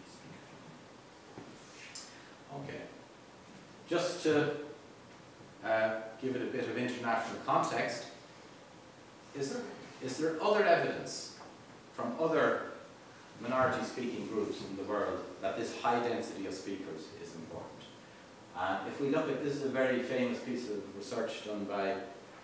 the speaker? Okay. Just to give it a bit of international context, is there other evidence from other minority-speaking groups in the world that this high density of speakers is important? And if we look at, this is a very famous piece of research done by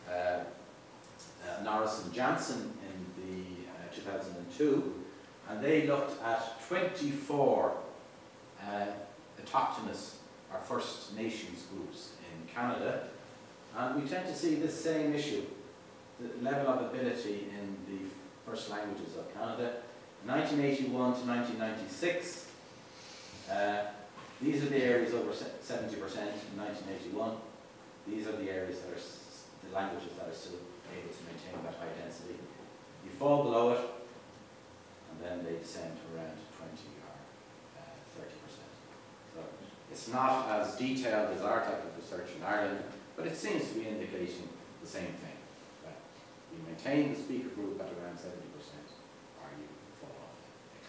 Norris and Jansen in the 2002, and they looked at 24 autochthonous or First Nations groups in Canada, and we tend to see this same issue, the level of ability in the first languages of Canada. 1981 to 1996, these are the areas over 70% in 1981. These are the areas that are, the languages that are still able to maintain that high density. You fall below it, and then they descend to around 20 or 30%. So it's not as detailed as our type of research in Ireland, but it seems to be indicating the same thing, that you maintain the speaker group at around 70%, or you fall off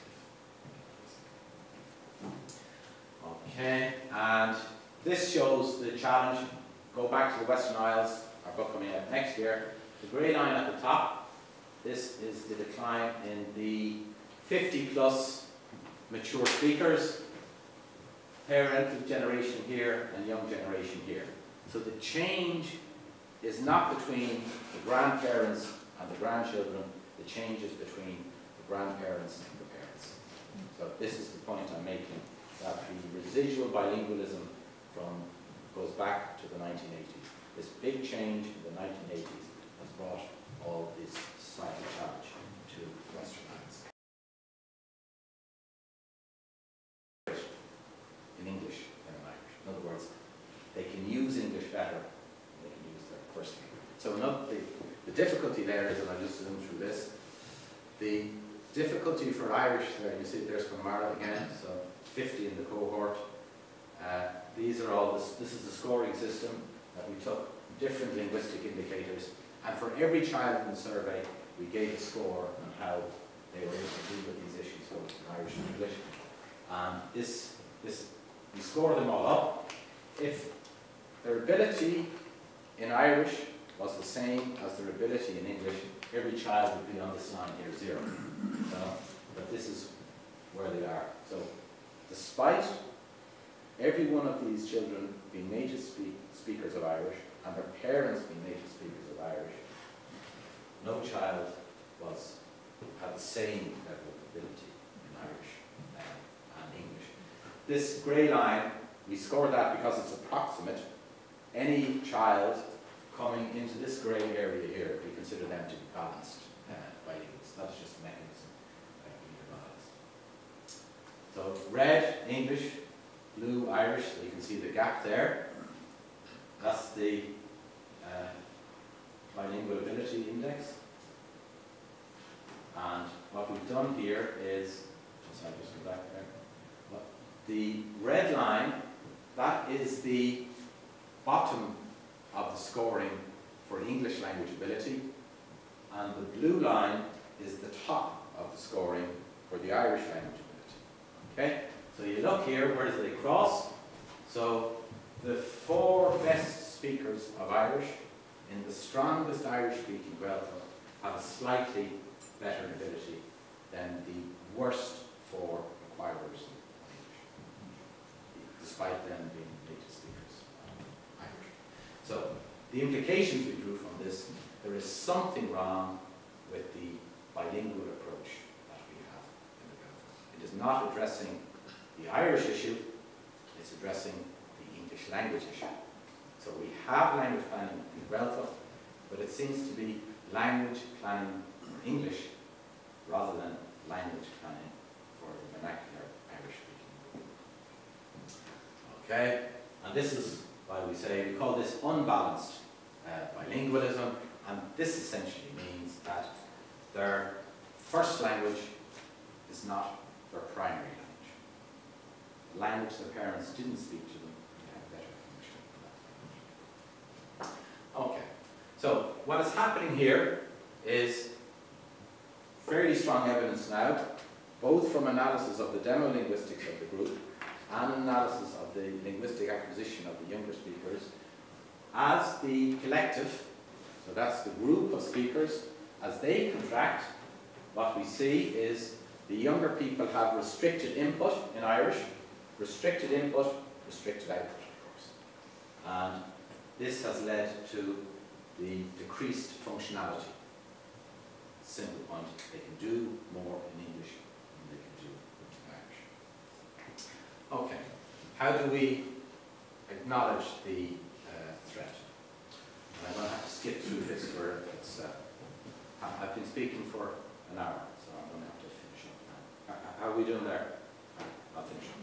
the cliff. Okay, and this shows the challenge. Go back to the Western Isles, our book coming out next year. The grey line at the top This is the decline in the 50+ mature speakers, parental generation here and young generation here. So the change is not between the grandparents and the grandchildren, the change is between the grandparents and the parents. So this is the point I'm making, that the residual bilingualism goes back to the 1980s. This big change in the 1980s has brought all this societal challenge to Western Isles. In English than in Irish. In other words, they can use English better than they can use their first language. So the difficulty there is, and I'll just zoom through this, the difficulty for Irish, there you see there's Conmara again, so 50 in the cohort. These are all, this is the scoring system that we took different linguistic indicators, and for every child in the survey we gave a score on how they were able to deal with these issues, both in Irish and English. And we score them all up. If their ability in Irish was the same as their ability in English, every child would be on this line here, 0. But this is where they are. So despite every one of these children being native speakers of Irish and their parents being native speakers of Irish, no child had the same level of ability in Irish and English. This grey line, we scored that because it's approximate. Any child coming into this grey area here, we consider them to be balanced bilinguals. That's just a mechanism that we utilize. So red, English, blue, Irish, so you can see the gap there. That's the bilingual ability index. And what we've done here is, sorry, just go back there. The red line, that is the bottom of the scoring for English language ability, and the blue line is the top of the scoring for the Irish language ability. Okay? So you look here, where do they cross? So the 4 best speakers of Irish in the strongest Irish-speaking Gaels have a slightly better ability than the worst 4 acquirers of English, despite them being native speakers of Irish. So the implications we drew from this, there is something wrong with the bilingual approach that we have in the Gaels. It is not addressing the Irish issue, it's addressing the English language issue. So we have language planning in Gaeltacht, but it seems to be language planning in English rather than language planning for the vernacular Irish speaking. Okay, and this is why we say, we call this unbalanced bilingualism, and this essentially means that their first language is not their primary language. The language their parents didn't speak to them, they have better information about that language. Okay, so what is happening here is fairly strong evidence now, both from analysis of the demo-linguistics of the group and analysis of the linguistic acquisition of the younger speakers, as the collective, so that's the group of speakers, as they contract, what we see is the younger people have restricted input in Irish, restricted input, restricted output, of course. And this has led to the decreased functionality. Simple point, they can do more in English than they can do in Irish. Okay, how do we acknowledge the threat? And I'm going to have to skip through this where it's, I've been speaking for an hour, so I'm going to have to finish up now. How are we doing there? I'll finish up.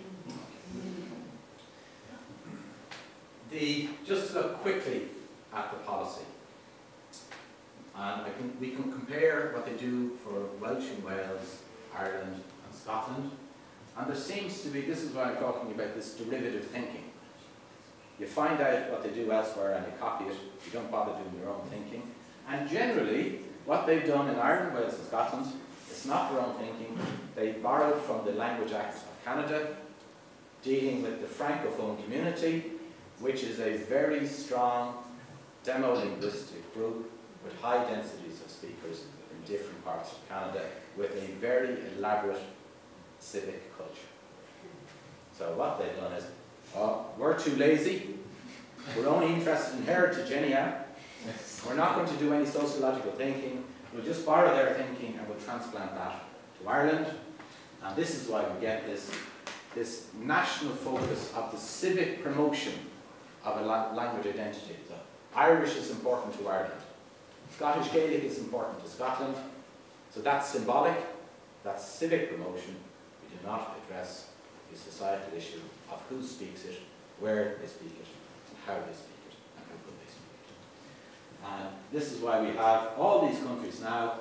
Just to look quickly at the policy. And we can compare what they do for Welsh in Wales, Ireland and Scotland. And there seems to be, this is why I'm talking about this derivative thinking. You find out what they do elsewhere and you copy it, you don't bother doing your own thinking. And generally, what they've done in Ireland, Wales and Scotland, it's not their own thinking. They borrowed from the Language Acts of Canada, dealing with the Francophone community, which is a very strong demo-linguistic group with high densities of speakers in different parts of Canada with a very elaborate civic culture. So what they've done is, oh, we're too lazy, we're only interested in heritage anyhow, we're not going to do any sociological thinking, we'll just borrow their thinking and we'll transplant that to Ireland. And this is why we get this national focus of the civic promotion of a language identity. So Irish is important to Ireland. Scottish Gaelic is important to Scotland. So that's symbolic, that's civic promotion. We do not address the societal issue of who speaks it, where they speak it, and how they speak it, and how good they speak it. And this is why we have all these countries now,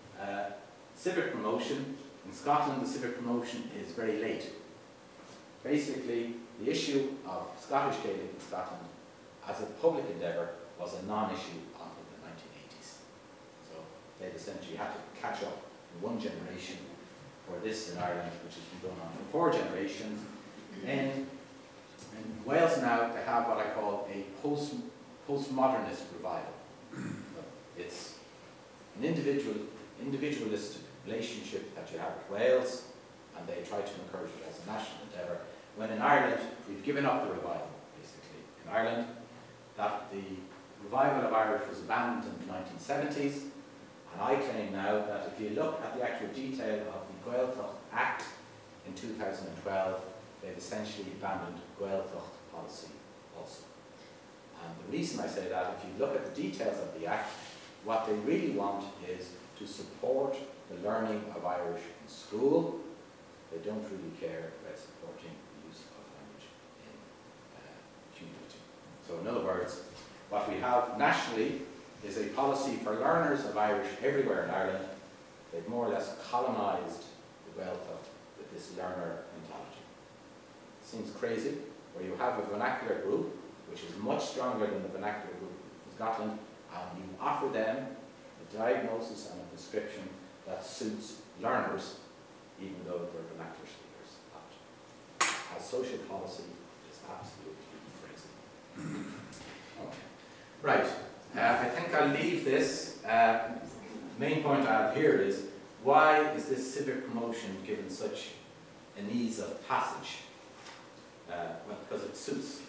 civic promotion. In Scotland, the civic promotion is very late. Basically, the issue of Scottish Gaelic in Scotland as a public endeavour was a non-issue until the 1980s. So they've essentially had to catch up in one generation for this in Ireland, which has been going on for 4 generations. In Wales now, they have what I call a postmodernist revival. It's an individualistic relationship that you have with Wales, and they try to encourage it as a national endeavour. When in Ireland, we've given up the revival, basically. In Ireland, that the revival of Irish was abandoned in the 1970s, and I claim now that if you look at the actual detail of the Gaeltacht Act in 2012, they've essentially abandoned Gaeltacht policy also. And the reason I say that, if you look at the details of the Act, what they really want is to support the learning of Irish in school. They don't really care about supporting the use of language in community. So in other words, what we have nationally is a policy for learners of Irish everywhere in Ireland. They've more or less colonised the Gaeltacht with this learner mentality. It seems crazy, where you have a vernacular group, which is much stronger than the vernacular group in Scotland, and you offer them a diagnosis and a prescription that suits learners, even though they're vernacular speakers. As social policy is absolutely crazy. Okay. Right. I think I'll leave this. The main point I have here is, why is this civic promotion given such an ease of passage? Well, because it suits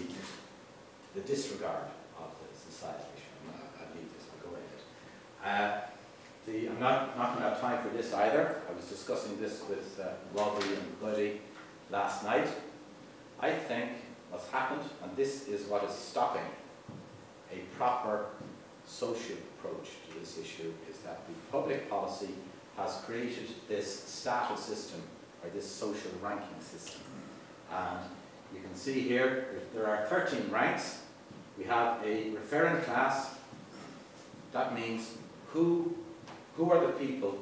the disregard of the society. I'll leave this, I'll go ahead. I'm not going to have time for this either. I was discussing this with Robbie and Buddy last night. I think what's happened, and this is what is stopping a proper social approach to this issue, is that the public policy has created this status system, or this social ranking system. And you can see here, there are 13 ranks. We have a referent class. That means who are the people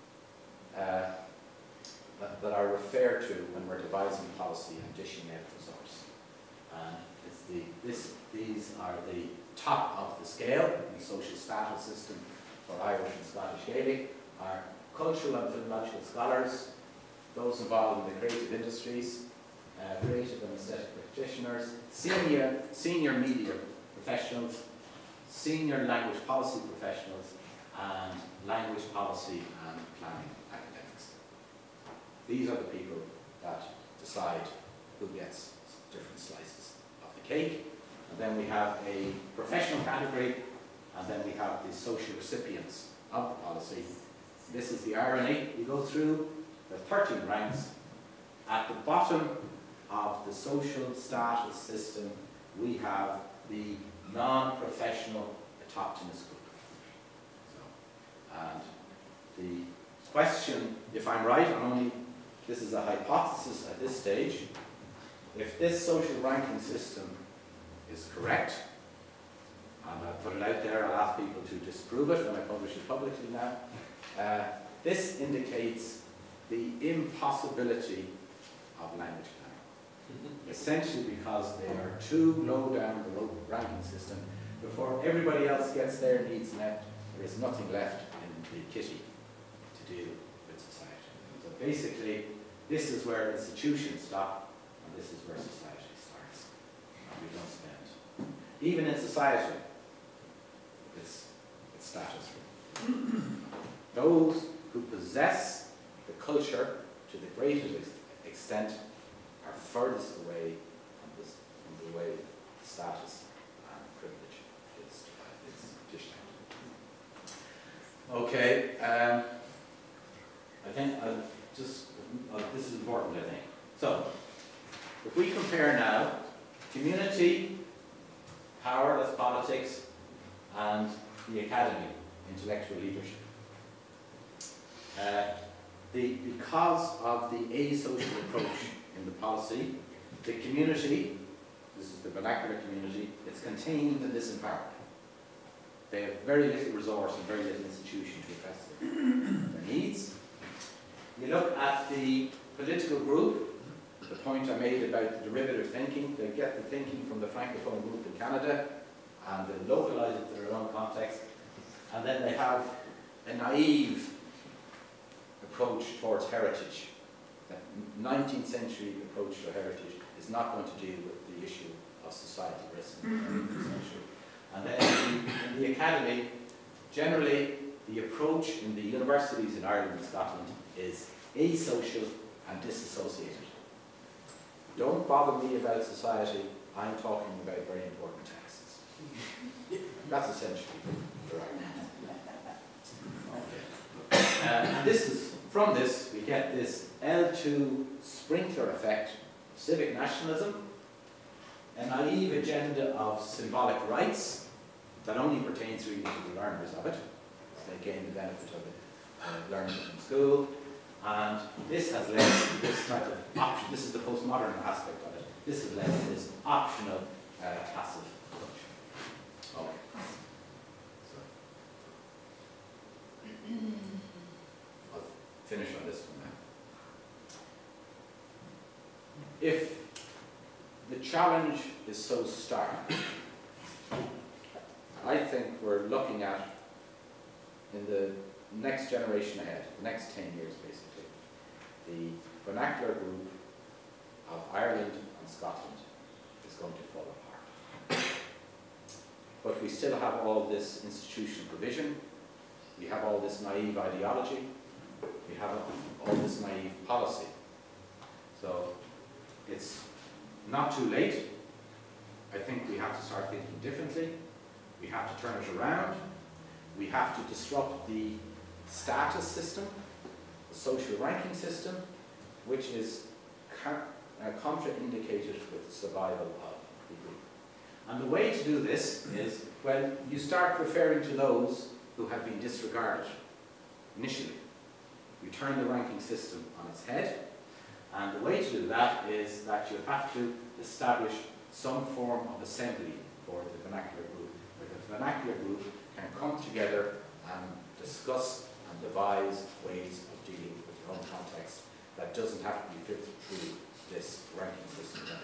that are referred to when we're devising policy and dishing out resource. And it's these are the top of the scale in the social status system for Irish and Scottish Gaelic, are cultural and philological scholars, those involved in the creative industries, creative and aesthetic practitioners, senior media professionals, senior language policy professionals, and language policy and planning academics. These are the people that decide who gets different slices of the cake. And then we have a professional category, and then we have the social recipients of the policy. This is the irony. You go through the 13 ranks. At the bottom of the social status system, we have the non-professional autochthonous group. And the question, if I'm right, this is a hypothesis at this stage, if this social ranking system is correct, and I'll put it out there, I'll ask people to disprove it when I publish it publicly now, this indicates the impossibility of language planning. Essentially because they are too low down the ranking system. Before everybody else gets their needs met, there is nothing left in the kitty to deal with society. So basically, this is where institutions stop, and this is where society starts. And we don't spend. Even in society, it's status. Those who possess the culture to the greatest extent are furthest away from the way status and privilege is dished out. Okay, I think this is important, I think. So, if we compare now community, power, that's politics, and the academy, intellectual leadership. Because of the asocial approach in the policy, the community, this is the vernacular community, it's contained in this empowerment. They have very little resource and very little institution to address their needs. You look at the political group, the point I made about the derivative thinking, they get the thinking from the Francophone group in Canada and they localise it to their own context, and then they have a naive approach towards heritage. The 19th century approach to heritage is not going to deal with the issue of societal risk in the 19th century. And then in the academy, generally the approach in the universities in Ireland and Scotland is asocial and disassociated. Don't bother me about society, I'm talking about very important texts. That's essentially the right answer. And this is, from this, we get this L2 sprinkler effect, civic nationalism, a naive agenda of symbolic rights that only pertains really to the learners of it. They gain the benefit of it, learning it in school. And this has led to this type of option. This is the postmodern aspect of it. This has led to this optional passive approach. Okay. So, I'll finish on this one now. If the challenge is so stark, I think we're looking at, in the next generation ahead, the next 10 years basically, the vernacular group of Ireland and Scotland is going to fall apart. But we still have all this institutional provision, we have all this naive ideology, we have all this naive policy. So it's not too late. I think we have to start thinking differently. We have to turn it around. We have to disrupt the status system, the social ranking system, which is contraindicated with the survival of the group. And the way to do this is, well, you start referring to those who have been disregarded initially. You turn the ranking system on its head, and the way to do that is that you have to establish some form of assembly for the vernacular group, where the vernacular group can come together and discuss and devise ways of dealing with their own context that doesn't have to be filtered through this ranking system that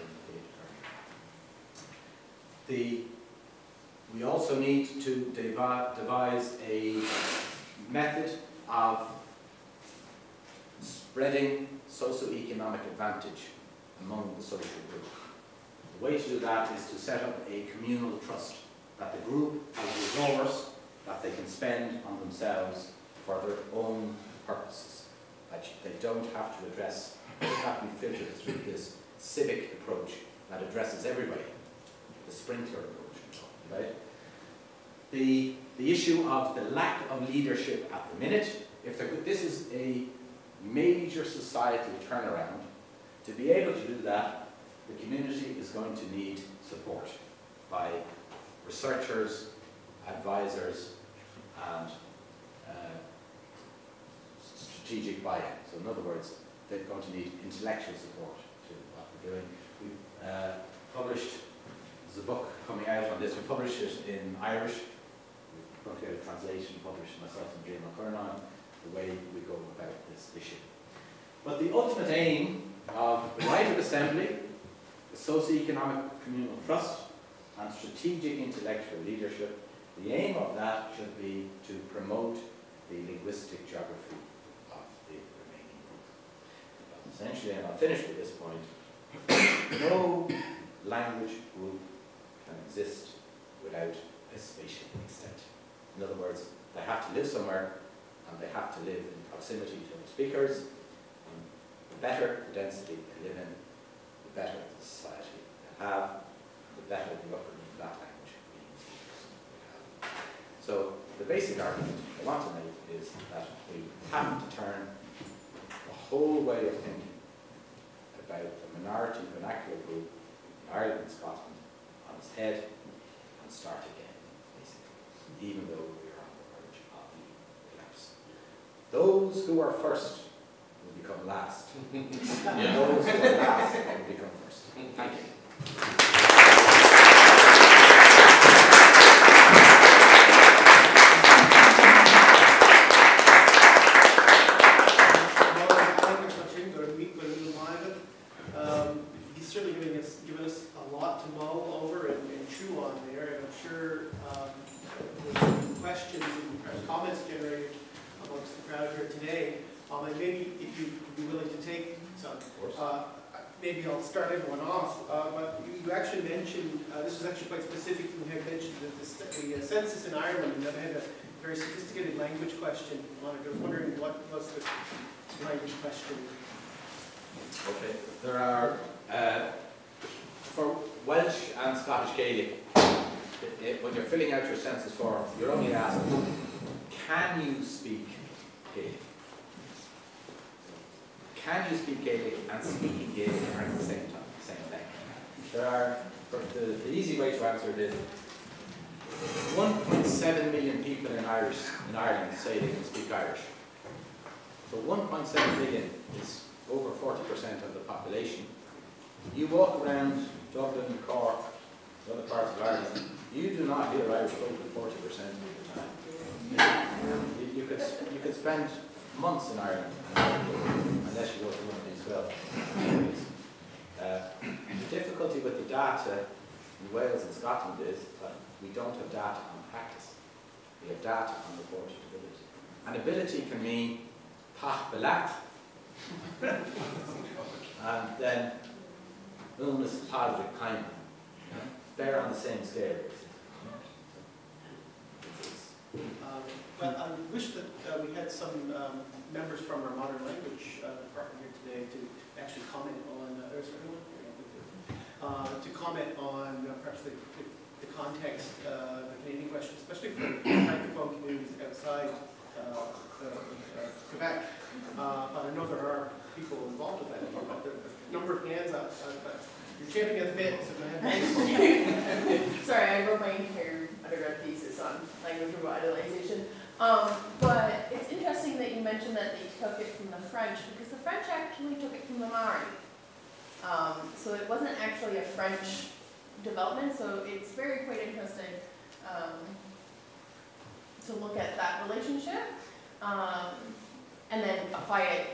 indicated. We also need to devise a method of spreading socio-economic advantage among the social group. The way to do that is to set up a communal trust, that the group has a resource that they can spend on themselves for their own purposes, that they don't have to address, they have to be filtered through this civic approach that addresses everybody, the sprinkler approach, right? The issue of the lack of leadership at the minute, this is a major societal turnaround. To be able to do that, the community is going to need support by researchers, advisors, and strategic buy-in. So in other words, they're going to need intellectual support to what we're doing. We've published, there's a book coming out on this, we published it in Irish. We're going to get a translation published myself and Jane McCurnan, the way we go about this issue. But the ultimate aim of the right of assembly, the socio-economic communal trust, and strategic intellectual leadership, the aim of that should be to promote the linguistic geography of the remaining group. Essentially, and I'll finish with this point, no language group can exist without a spatial extent. In other words, they have to live somewhere and they have to live in proximity to the speakers. And the better the density they live in, the better the society they have, the better the upbringing of that language means. So the basic argument I want to make is that we have to turn the whole way of thinking about the minority vernacular group in Ireland and Scotland on its head and start again, basically, even though we are on the verge of the collapse. Those who are first will become last. Yeah. Those who are last will become first. Thank you. He's certainly given us a lot to mull over and chew on there, and I'm sure the questions and perhaps comments generated amongst the crowd here today, and maybe if you'd be willing to take some, maybe I'll start everyone off, but you actually mentioned, this was actually quite specific, you had mentioned that the census in Ireland, and that had a very sophisticated language question on it. I was wondering what was the language question? Okay, there are, for Welsh and Scottish Gaelic, when you're filling out your census form, you're only asked, can you speak Gaelic? Can you speak Gaelic and speaking Gaelic are at the same time, same thing? There are, the easy way to answer it is, 1.7 million people in Ireland say they can speak Irish. So 1.7 million is over 40% of the population. You walk around Dublin, Cork, other parts of Ireland, you do not hear Irish spoken 40% of the time. You could spend months in Ireland unless you go to one of these 12 communities. The difficulty with the data in Wales and Scotland is that we don't have data on practice. We have data on reported ability. And ability can mean pach belat, and then illness positive kind. They're on the same scale. Well, I wish that we had some members from our modern language department here today to actually comment on, to comment on perhaps the context, the Canadian question, especially for francophone communities outside Quebec. But I know there are people involved with that. But the number of hands up, you're champing at the bit, so go ahead. Sorry, I wrote my entire undergrad thesis on language revitalization. But it's interesting that you mentioned that they took it from the French, because the French actually took it from the Maori. So it wasn't actually a French development, so it's quite interesting to look at that relationship and then apply it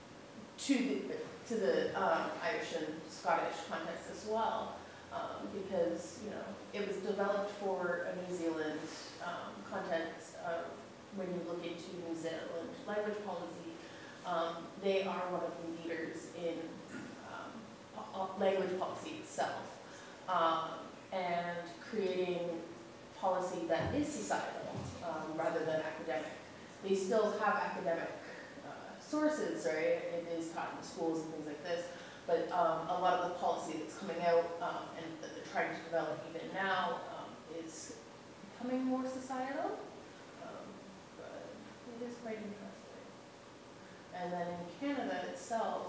to the Irish and Scottish context as well, because it was developed for a New Zealand context. When you look into New Zealand language policy, they are one of the leaders in language policy itself, and creating policy that is societal rather than academic. They still have academic sources, right? It is taught in schools and things like this, but a lot of the policy that's coming out and that they're trying to develop even now is becoming more societal, but it is quite interesting. And then in Canada itself,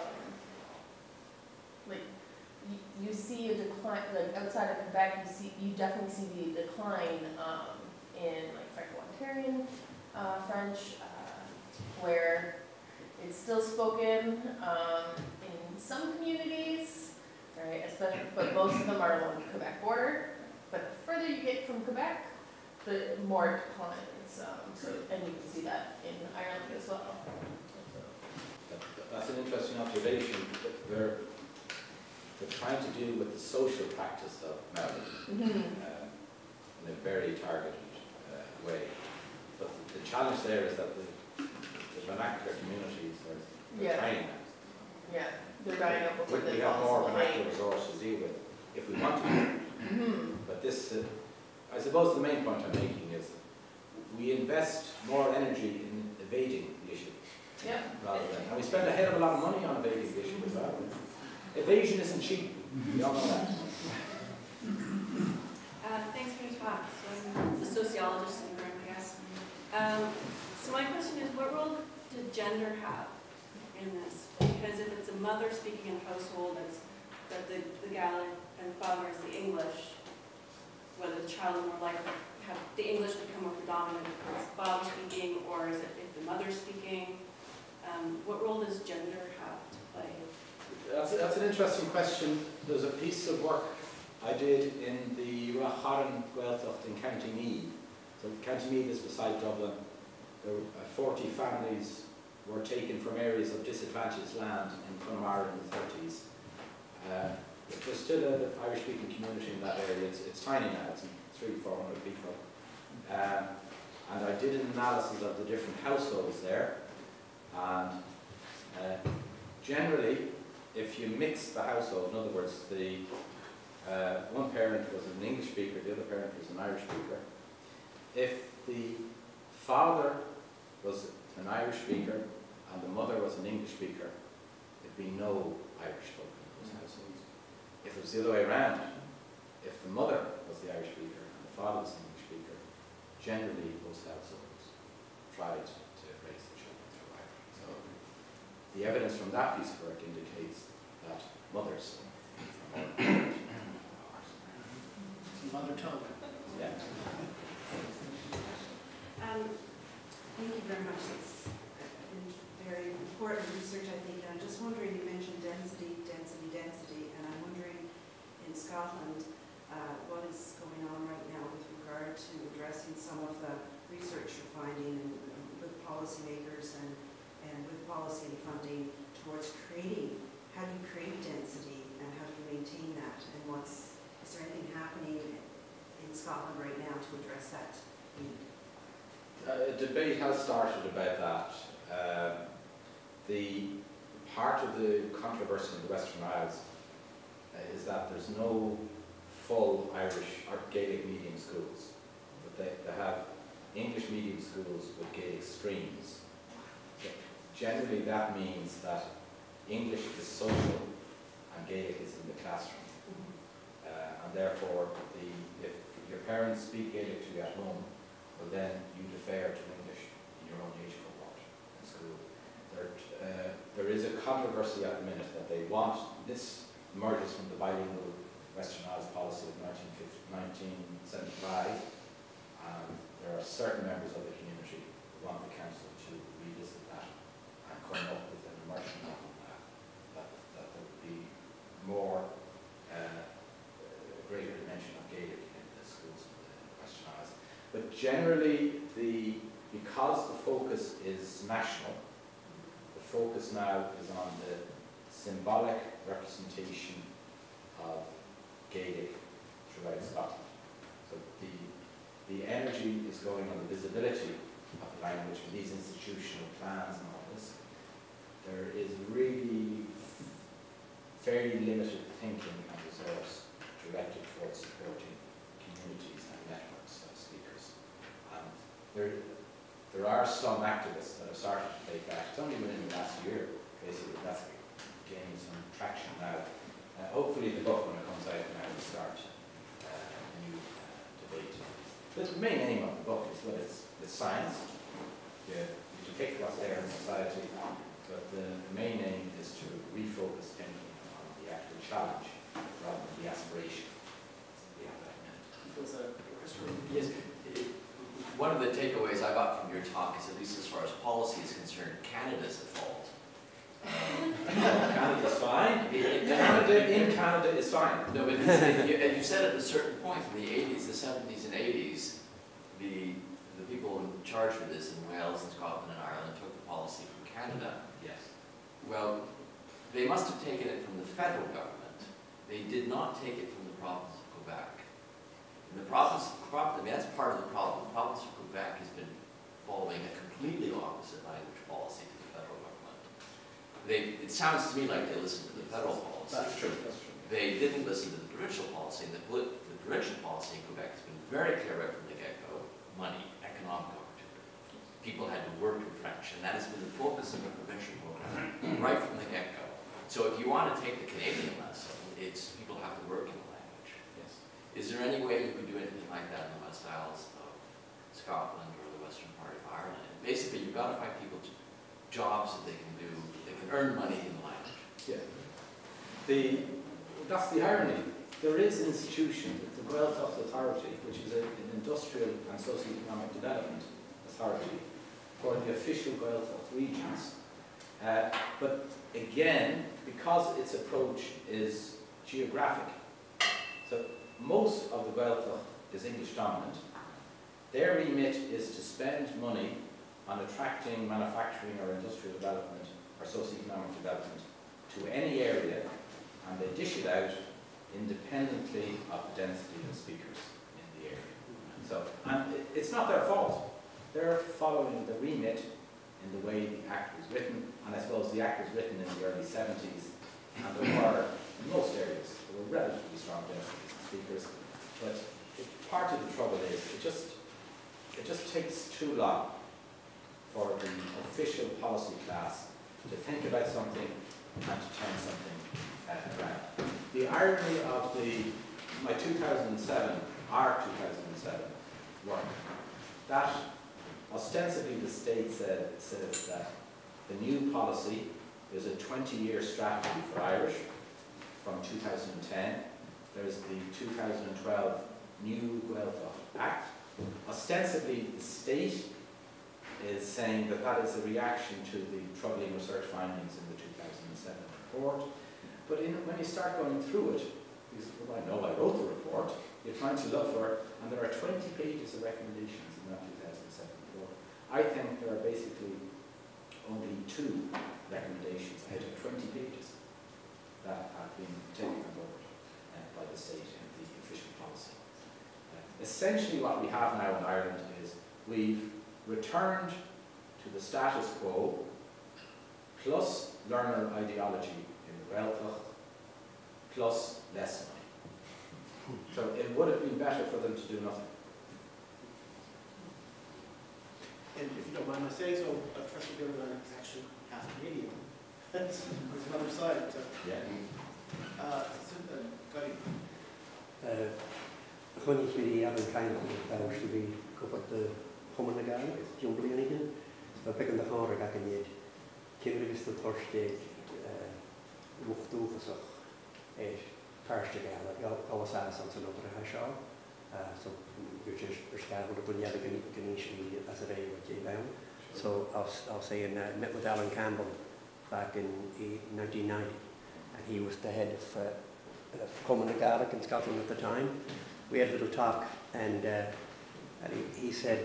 you see a decline, like outside of Quebec, you definitely see the decline in like Franco-Ontarian French, where it's still spoken in some communities, right? Especially, but most of them are along the Quebec border. But the further you get from Quebec, the more it declines. And you can see that in Ireland as well. That's an interesting observation. They're trying to deal with the social practice of Maori in a very targeted way. But the challenge there is that the vernacular communities are trying that. Yeah, they're dying out before we have more vernacular resources to deal with if we want to. But this, I suppose the main point I'm making is invest more energy in evading the issue. Yeah. Rather than, and we spend a hell of a lot of money on evading the issue as well. Evasion isn't cheap. We all know that. Thanks for your talk. So I'm a sociologist in the room, I guess. So my question is, what role did gender have in this? Because if it's a mother speaking in a household that the Gaelic and the father is the English, whether the child is more likely to have the English become more predominant if it's the father speaking, or is it if the mother's speaking? What role does gender have to play? That's an interesting question. There's a piece of work I did in the h-Eireann in County Meath. So County Meath is beside Dublin. There were 40 families were taken from areas of disadvantaged land in Conchúr in the 30s. There's still an Irish-speaking community in that area. It's tiny now. It's 300-400 people. And I did an analysis of the different households there. And generally, if you mix the household, in other words, the one parent was an English speaker, the other parent was an Irish speaker. If the father was an Irish speaker and the mother was an English speaker, there'd be no Irish spoken in those households. If it was the other way around, if the mother was the Irish speaker and the father was an English speaker, generally those households tried to raise the children through Irish. So the evidence from that piece of work indicates that mothers Mother tongue. yeah. Thank you very much. It's been very important research, I think. And I'm just wondering, you mentioned density, and I'm wondering in Scotland what is going on right now with regard to addressing some of the research you're finding with policymakers and with policy and funding towards creating, how do you create density and how do you maintain that, and is there anything happening in Scotland right now to address that need? A debate has started about that. The part of the controversy in the Western Isles is that there's no full Irish or Gaelic medium schools, but they have English medium schools with Gaelic streams. So generally that means that English is social and Gaelic is in the classroom. And therefore, if your parents speak Gaelic to you at home, well then you defer to English in your own age cohort in school. There is a controversy at the minute that they want, this emerges from the bilingual Western Isles policy of 1975. There are certain members of the community who want the council to revisit that and come up with an immersion model that there would be more greater dimension of Gaelic in the schools in the Western Isles. But generally, because the focus is national, the focus now is on the symbolic representation of Gaelic throughout Scotland. So the energy is going on the visibility of the language in these institutional plans and all this. There is really fairly limited thinking and resource directed towards supporting communities and networks of speakers. And there are some activists that have started to take that. It's only within the last year, basically, that's gaining some traction now. Hopefully the book, when it comes out now, will start a new debate. The main aim of the book is that it's science. You depict what's there in society, but the main aim is to refocus thinking on the actual challenge rather than the aspiration. We have that in mind. Yes. One of the takeaways I got from your talk is, at least as far as policy is concerned, Canada's at fault. Canada's fine. In Canada is fine. No, but you said at a certain point in the 80s, the 70s and 80s, the people in charge of this in Wales and Scotland and Ireland took the policy from Canada. Yes. Well, they must have taken it from the federal government. They did not take it from the province of Quebec. And the province, I mean, that's part of the problem. The province of Quebec has been following a completely opposite language policy to the federal government. It sounds to me like they listened to the federal policy. That's true. That's true. They didn't listen to the provincial policy. The provincial policy in Quebec has been very clear right from the get-go: money, economic opportunity. people had to work in French, and that has been the focus of the provincial program right from the get-go. So if you want to take the Canadian lesson, it's people have to work in the language. Yes. Is there any way you could do anything like that in the West Isles of Scotland or the western part of Ireland? And basically, you've got to find people jobs that they can do, they can earn money in the language. Yeah. That's the irony. There is an institution, the Gaeltacht Authority, which is an industrial and socio-economic development authority for the official Gaeltacht regions. But again, because its approach is geographic, so most of the Gaeltacht is English dominant, their remit is to spend money on attracting manufacturing or industrial development or socio-economic development to any area, and they dish it out independently of the density of speakers in the area. So, and it's not their fault. They're following the remit in the way the Act was written, and I suppose the Act was written in the early 70s, and there were, in most areas, there were relatively strong densities of speakers, but part of the trouble is it just takes too long for the official policy class to think about something and to turn something around. The irony of my 2007, our 2007 work, that ostensibly the state says that the new policy is a 20-year strategy for Irish from 2010. There's the 2012 New Gaeltacht Act. Ostensibly, the state is saying that that is a reaction to the troubling research findings in the 2007 report. But when you start going through it, because well, I know I wrote the report, you're trying to look for, and there are 20 pages of recommendations in that 2007 report. I think there are basically only 2 recommendations out of 20 pages that have been taken on board by the state in the official policy. Essentially what we have now in Ireland is we've returned to the status quo plus learner ideology in the Gaeltacht plus less money. So it would have been better for them to do nothing. And if you don't mind my saying so, Professor Gilleagáin is actually half Canadian. There's another side. Yeah. Chun ich mir an klein da should be cover the common Gael, jumbly again. So picking the harder back in it. Kimberly is the Thursday Wuftu for a Thursday Gael, go as on another Hashar. So which is prescribed with the Antigonish as a day with Gilleagáin. So I'll say in met with Alan Campbell back in 1990, and he was the head of Common Gaelic in Scotland at the time. We had a little talk, and he said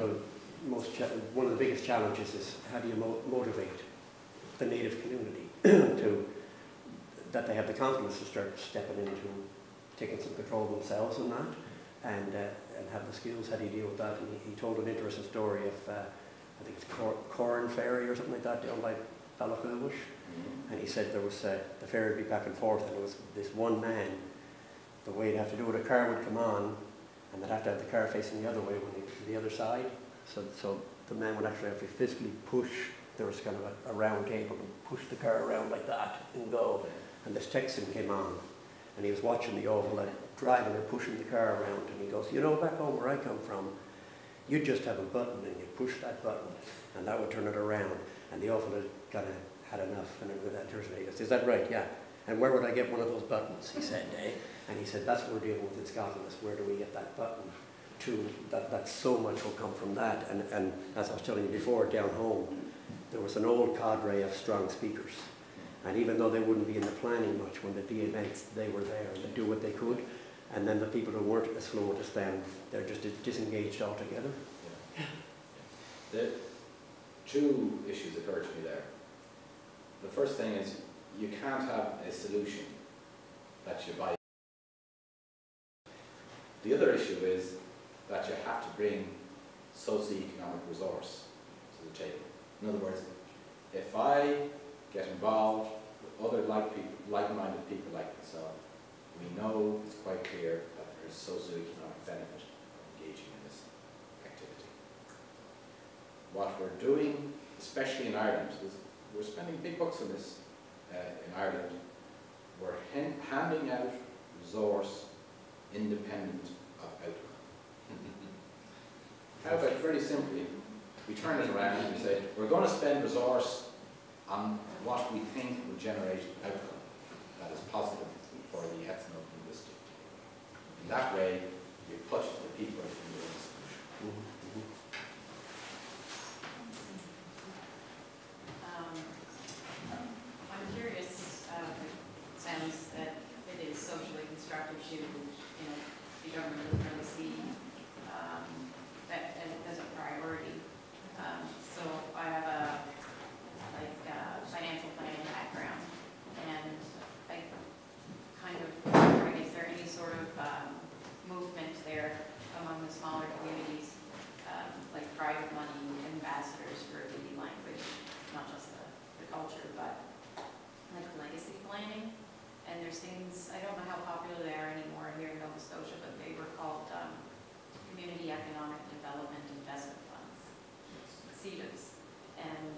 one of the biggest challenges is how do you motivate the native community that they have the confidence to start stepping into taking some control themselves on that, and have the skills. How do you deal with that? And he told an interesting story of I think it's Corn Ferry or something like that down by Ballachulbush. And he said there was the ferry would be back and forth, and there was this one man. The way you'd have to do it, a car would come on, and they'd have to have the car facing the other way when they to the other side. So the man would actually have to physically push. There was kind of a round table and push the car around like that and go. And this Texan came on, and he was watching the oval and driving and pushing the car around. And he goes, you know, back home where I come from, you'd just have a button and you push that button, and that would turn it around. And the oval had kind of had enough, and with that turns. He goes, is that right? Yeah. And where would I get one of those buttons? He said, eh? And he said, that's what we're dealing with in Scotland, is where do we get that button to, that so much will come from that. And as I was telling you before, down home, there was an old cadre of strong speakers. And even though they wouldn't be in the planning much, when there'd be events, they were there and they'd do what they could. And then the people who weren't as fluent as them, they're just disengaged altogether. Yeah. The 2 issues occurred to me there. The first thing is, you can't have a solution that you buy. The other issue is that you have to bring socio-economic resource to the table. In other words, if I get involved with other like-minded people like myself, we know it's quite clear that there is socio-economic benefit of engaging in this activity. what we're doing, especially in Ireland, is we're spending big bucks on this in Ireland. We're handing out resource independent of outcome. How about, very simply, we turn it around and we say, we're going to spend resource on what we think will generate outcome that is positive for the ethno-linguistic. In that way, you put the people in the solution. I'm curious, it sounds that it is socially constructive to, the government doesn't really see that as a priority. So I have a financial planning background, and I kind of wondering, is there any sort of movement there among the smaller communities, like private money ambassadors for the language, not just the culture, but like legacy planning? And there's things, I don't know how popular they are anymore here in Nova Scotia, but they were called Community Economic Development Investment Funds, CEDAs. And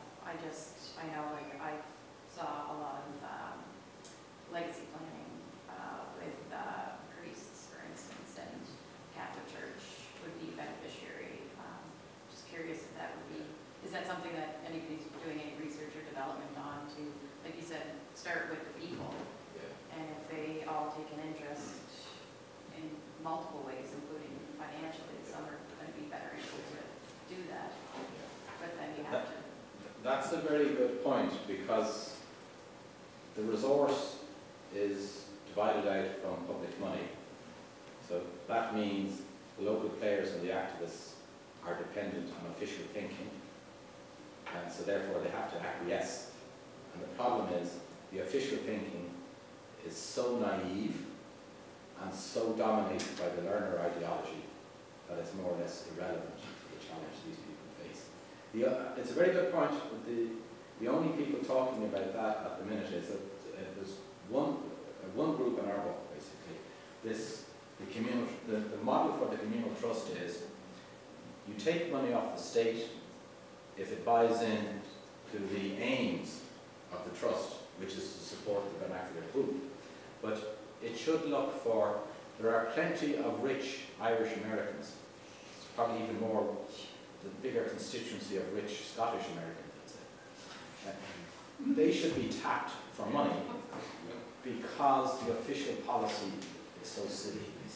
I know I saw a lot of legacy planning with priests, for instance, and Catholic Church would be a beneficiary. Just curious if that would be, is that something that anybody's doing any research or development on to, like you said, start with the people? And if they all take an interest in multiple ways, including financially, some are going to be better able to do that. But then you have to. That's a very good point, because the resource is divided out from public money. So that means the local players and the activists are dependent on official thinking, and so therefore they have to acquiesce. And the problem is the official thinking is so naive and so dominated by the learner ideology that it's more or less irrelevant to the challenge these people face. It's a very good point, but the only people talking about that at the minute is that there's one group in our book, basically. The model for the communal trust is you take money off the state if it buys in to the aims of the trust, which is to support the vernacular group. But it should look for, there are plenty of rich Irish Americans, it's probably even more, the bigger constituency of rich Scottish Americans, let's say. They should be tapped for money because the official policy is so silly.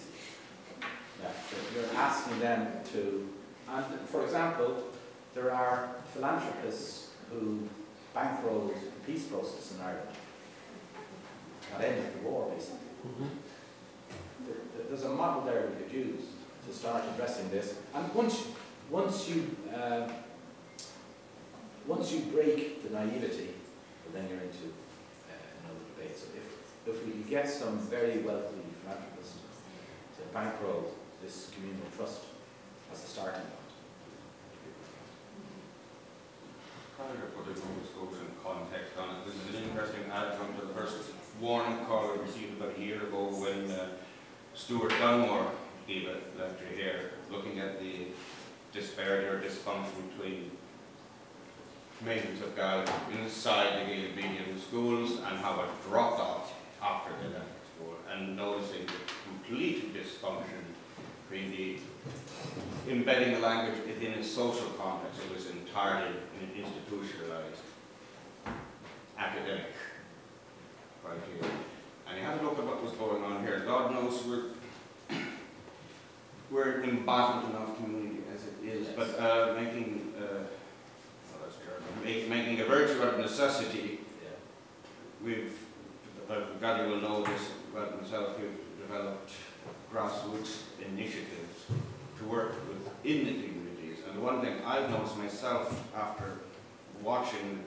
You're asking them to, and for example, there are philanthropists who bankrolled the peace process in Ireland. That ended the war, basically. There's a model there we could use to start addressing this. And once you break the naivety, well, then you're into another debate. So if we could get some very wealthy philanthropists to bankroll this communal trust as a starting point. Trying to put a Nova Scotian context on it. This is an interesting adjunct to the first warning call I received about a year ago when Stuart Dunmore gave a lecture here looking at the disparity or dysfunction between maintenance of Gaelic inside the Gaelic medium schools and how it dropped off after they left school, and noticing the complete dysfunction between the embedding the language within its social context. It was entirely an institutionalized academic criteria. And you have to look at what was going on here. God knows we're an embattled enough community as it is, but making a virtue out of necessity, Gary will know this about himself, we've developed grassroots initiatives to work within the communities. And the one thing I've noticed myself after watching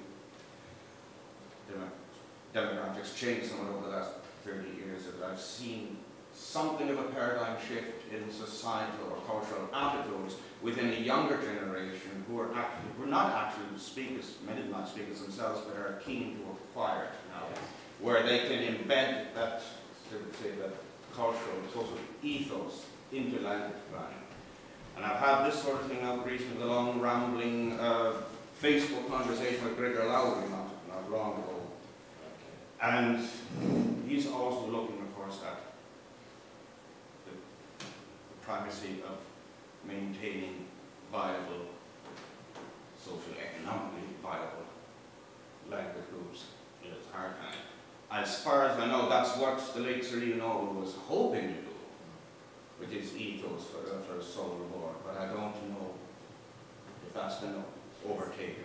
demographics change somewhat over the last 30 years is that I've seen something of a paradigm shift in societal or cultural attitudes within a younger generation who are not actually speakers, many not speakers themselves, but are keen to acquire it now, where they can embed that, say, that cultural, social ethos into language planning. And I've had this sort of thing out recently, the long rambling Facebook conversation with Gregor Lowry not long ago. And he's also looking, of course, at the primacy of maintaining viable, socio-economically viable language groups in its hard time. As far as I know, that's what the late Sir Ian Owen was hoping to do with his ethos for a soul war, but I don't know if that's been overtaken.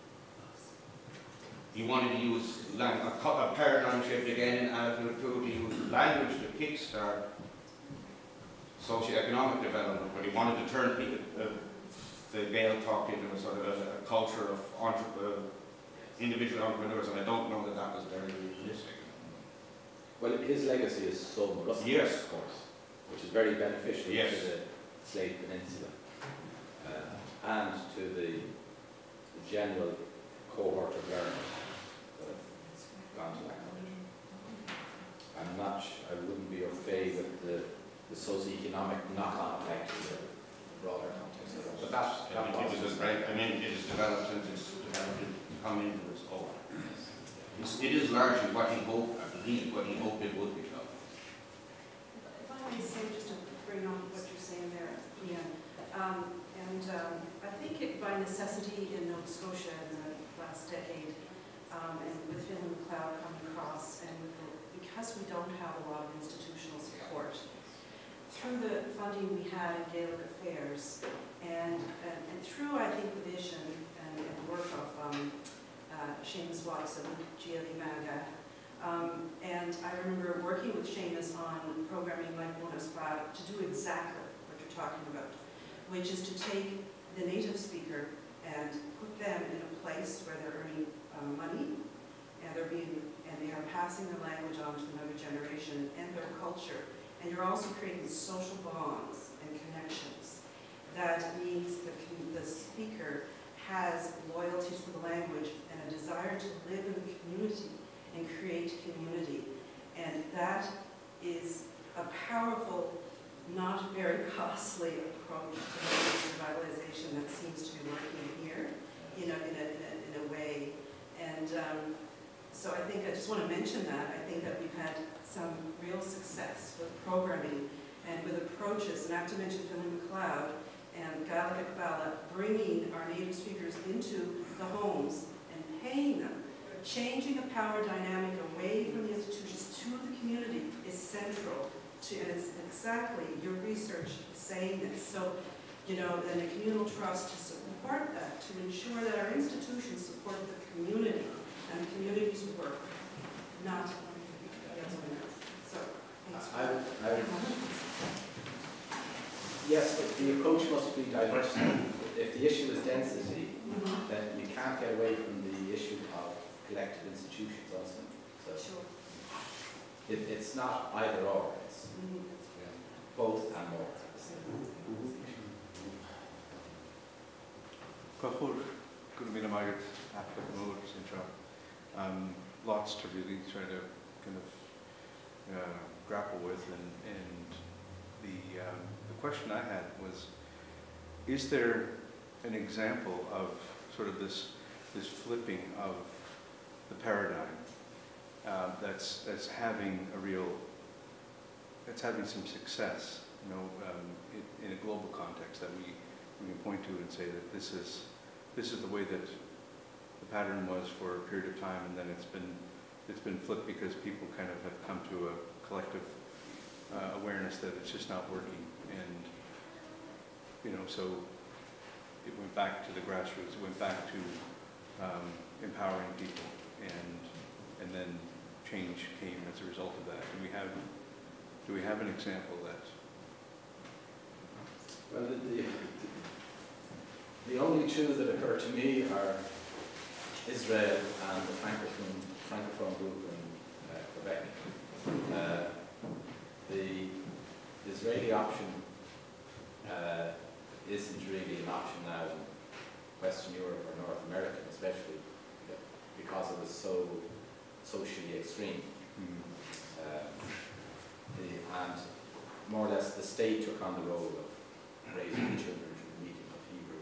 He wanted to use a paradigm shift again in attitude to use language to kickstart socio-economic development, but he wanted to turn people, the Gael talk into a sort of a culture of individual entrepreneurs, and I don't know that that was very realistic. Well, his legacy is so robust, yes, of course, which is very beneficial yes. to the Slave Peninsula and to the general cohort of learners that have gone to that college. I wouldn't be au fait with the socio-economic knock-on effect in the broader context. But it is developed since it's developed to come into its own. It is largely what he hoped, I believe, what he hoped it would become. If I may say, just to bring on what you're saying there, Ian, I think by necessity in Nova Scotia in the last decade, and with Finland McLeod coming across, and because we don't have a lot of institutional support, through the funding we had in Gaelic affairs, and through, I think, the vision and the work of Seamus Watson, Gilleagáin, and I remember working with Seamus on programming like Bonus Bad to do exactly what you're talking about, which is to take the native speaker and put them in a place where they're earning money, and they are passing their language on to the younger generation and their culture. And you're also creating social bonds and connections. That means the speaker has loyalty to the language and a desire to live in the community and create community. And that is a powerful, not very costly approach to language revitalization that seems to be working here, in a way. And so I think I just want to mention that. I think that we've had some real success with programming and with approaches, not to mention Finlay MacLeod and Gaelic Bala, bringing our native speakers into the homes and paying them. Changing the power dynamic away from the institutions to the community is central to, and it's exactly your research saying this. So, then a communal trust to support that, to ensure that our institutions support the community and the community's work, not the other way around. So, yes, the approach must be diverse. If the issue is density, then you can't get away from the issue of collective institutions also. So sure. It's not either or, it's both and more. Conchúr, good to Margaret, intro. Lots to really try to kind of grapple with, and the question I had was, is there an example of sort of this flipping of the paradigm that's having some success, in a global context that we can point to and say that this is the way that the pattern was for a period of time, and then it's been flipped because people kind of have come to a collective awareness that it's just not working, and so it went back to the grassroots, it went back to empowering people, and then change came as a result of that. Do we have an example of that? Well, the only two that occur to me are Israel and the Francophone group in Quebec. The Israeli option isn't really an option now in Western Europe or North America, especially because it was so socially extreme. And more or less the state took on the role of raising the children through the medium of Hebrew.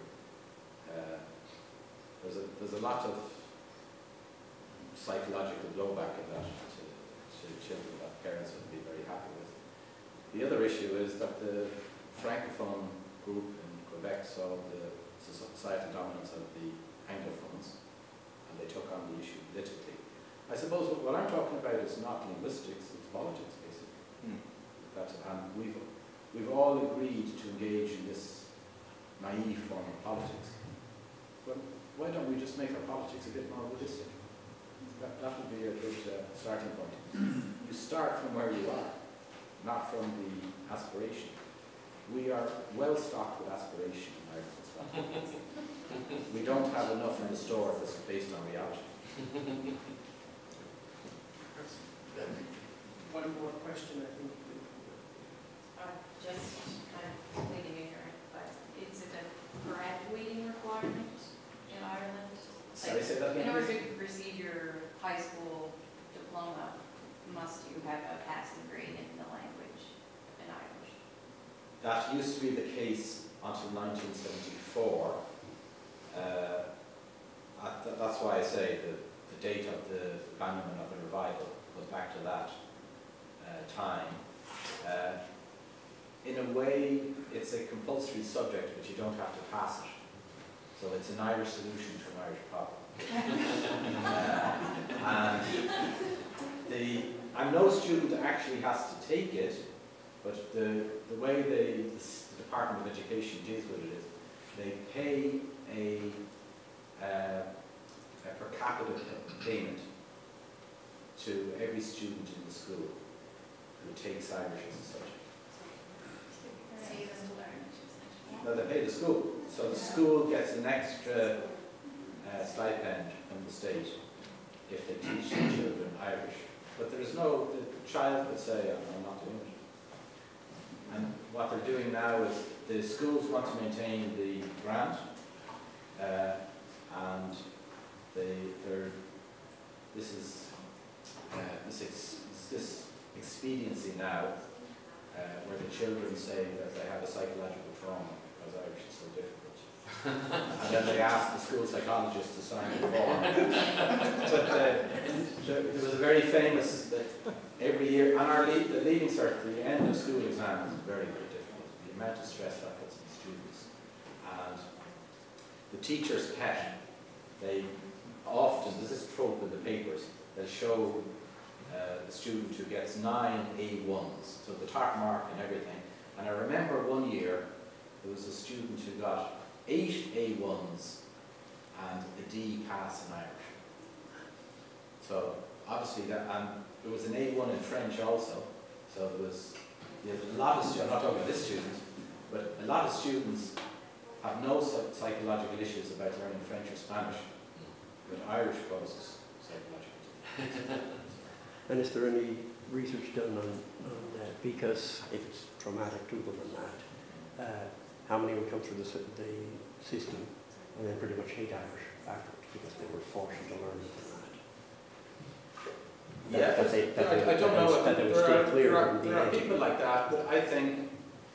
There's a lot of psychological blowback in that to children that parents would be very happy with. The other issue is that the Francophone group in Quebec saw the societal dominance of the Anglophones, and they took on the issue politically. I suppose what I'm talking about is not linguistics, it's politics, basically. And we've all agreed to engage in this naive form of politics. Well, why don't we just make our politics a bit more realistic? That would be a good starting point. You start from where you are, not from the aspiration. We are well stocked with aspiration in Ireland as well. We don't have enough in the store that's based on reality. One more question, I think. Just kind of completely ignorant, but is it a graduating requirement in Ireland? Sorry, say that again. In order to receive your high school diploma, must you have a passing grade in the language in Irish? That used to be the case until 1974. That's why I say the date of the abandonment of the revival goes back to that time. In a way, it's a compulsory subject, but you don't have to pass it. So it's an Irish solution to an Irish problem. And no student actually has to take it, but the way the Department of Education deals with it is they pay a per capita payment to every student in the school who takes Irish as a subject. No, they pay the school. So the school gets an extra stipend from the state if they teach the children Irish. But there is no, the child could say, I'm not doing it. And what they're doing now is the schools want to maintain the grant, and this expediency now, where the children say that they have a psychological trauma because Irish is so difficult. And then they ask the school psychologist to sign the form. But there was a very famous, that every year, on our the leaving cert, the end of school exam is very, very difficult. The amount of stress that puts on students. And the teacher's pet, they often, there's this trope in the papers, they show the student who gets 9 A1s, so the top mark and everything. And I remember one year, there was a student who got 8 A1s and a D pass in Irish. So obviously that, and there was an A1 in French also. So there was a lot of students, I'm not talking about this student, but a lot of students have no psychological issues about learning French or Spanish, but Irish causes psychological issues. And is there any research done on that? Because if it's traumatic to them and that, how many would come through the system and then pretty much hate Irish afterwards because they were forced to learn it and that? I don't know. There are people like that, but I think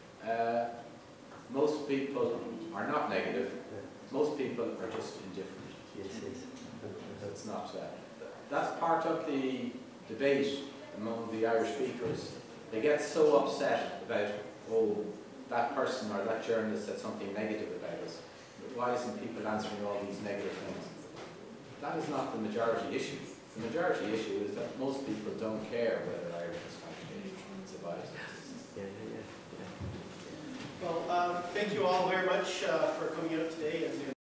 most people are not negative. Most people are just indifferent. Yes. It's not that's part of the debate among the Irish speakers. They get so upset about, oh, that person or that journalist said something negative about us. But why isn't people answering all these negative things? That is not the majority issue. The majority issue is that most people don't care whether Irish or Scottish survives. Yeah. Well, thank you all very much for coming out today and